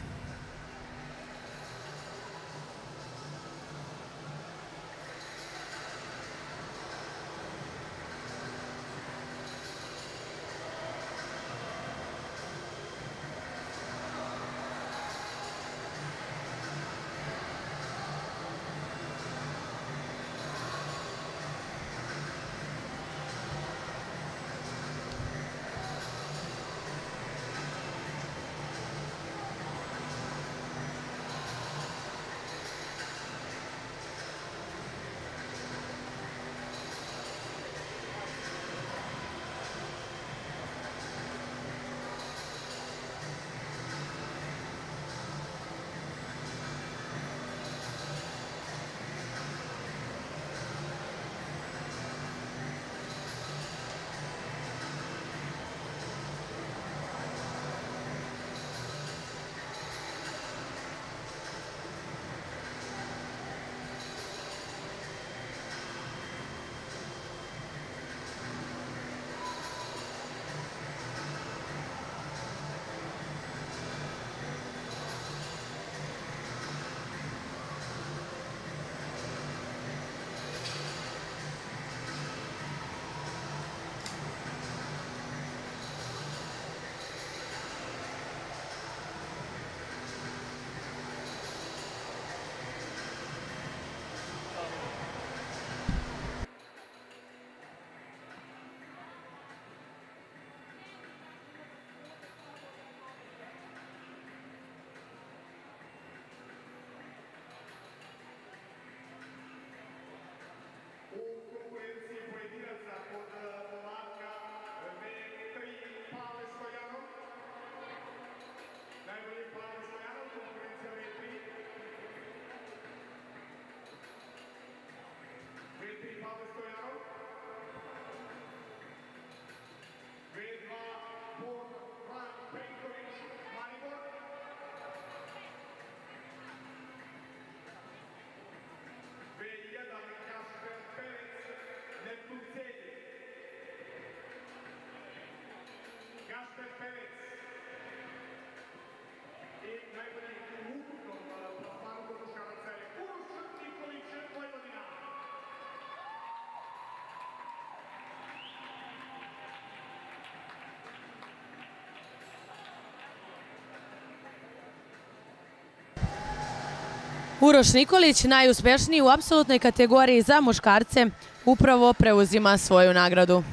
Uroš Nikolić, najuspešniji u apsolutnoj kategoriji za muškarce, upravo preuzima svoju nagradu.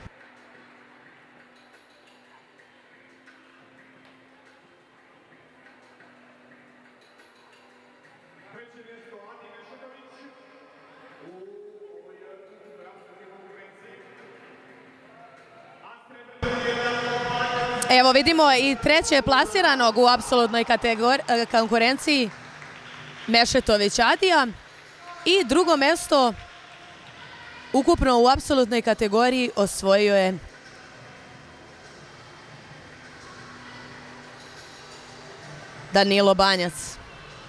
Evo vidimo i treće plasiranog u apsolutnoj konkurenciji Mešetović Adija i drugo mesto ukupno u apsolutnoj kategoriji osvojio je Danilo Banjac.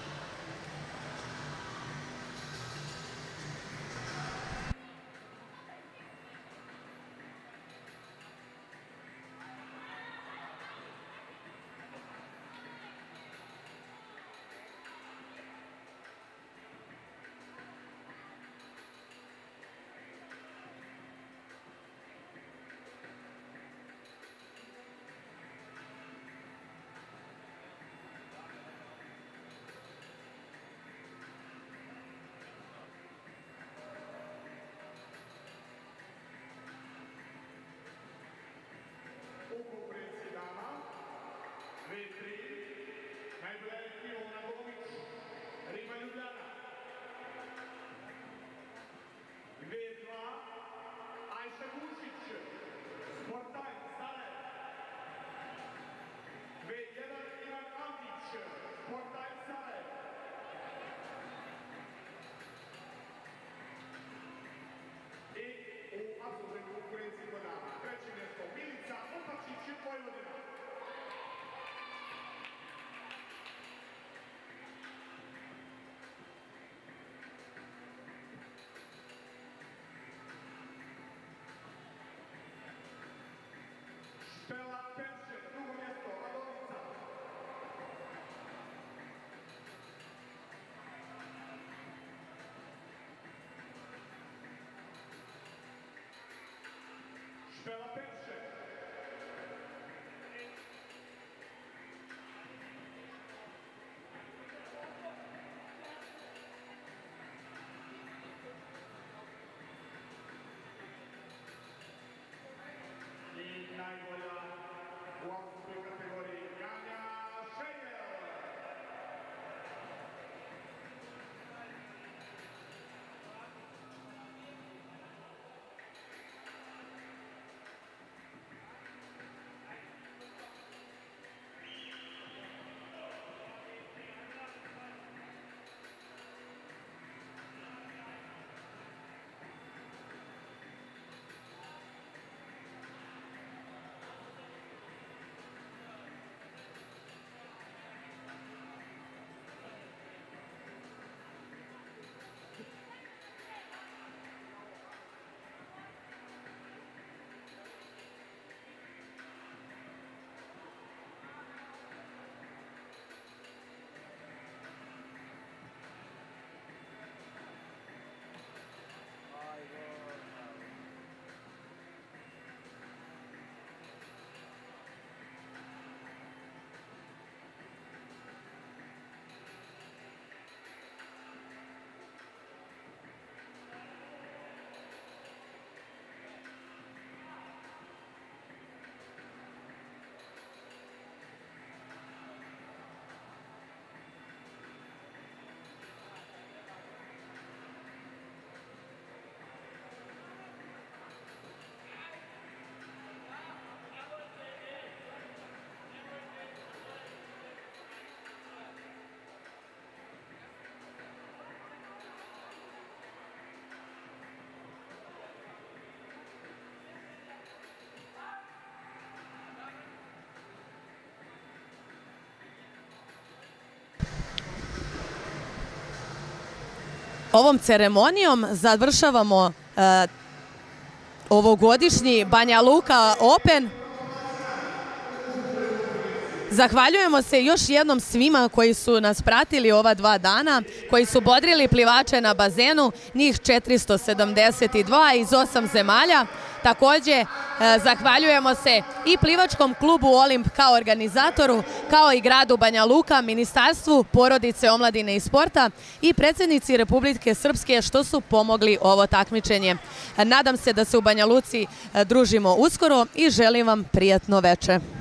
Ovom ceremonijom završavamo ovogodišnji Banja Luka Open. Zahvaljujemo se još jednom svima koji su nas pratili ova 2 dana, koji su bodrili plivače na bazenu, njih 472 iz 8 zemalja. Također, zahvaljujemo se i plivačkom klubu Olimp kao organizatoru, kao i gradu Banja Luka, Ministarstvu porodice, omladine i sporta i predsjednici Republike Srpske što su pomogli ovo takmičenje. Nadam se da se u Banja Luci družimo uskoro i želim vam prijatno veče.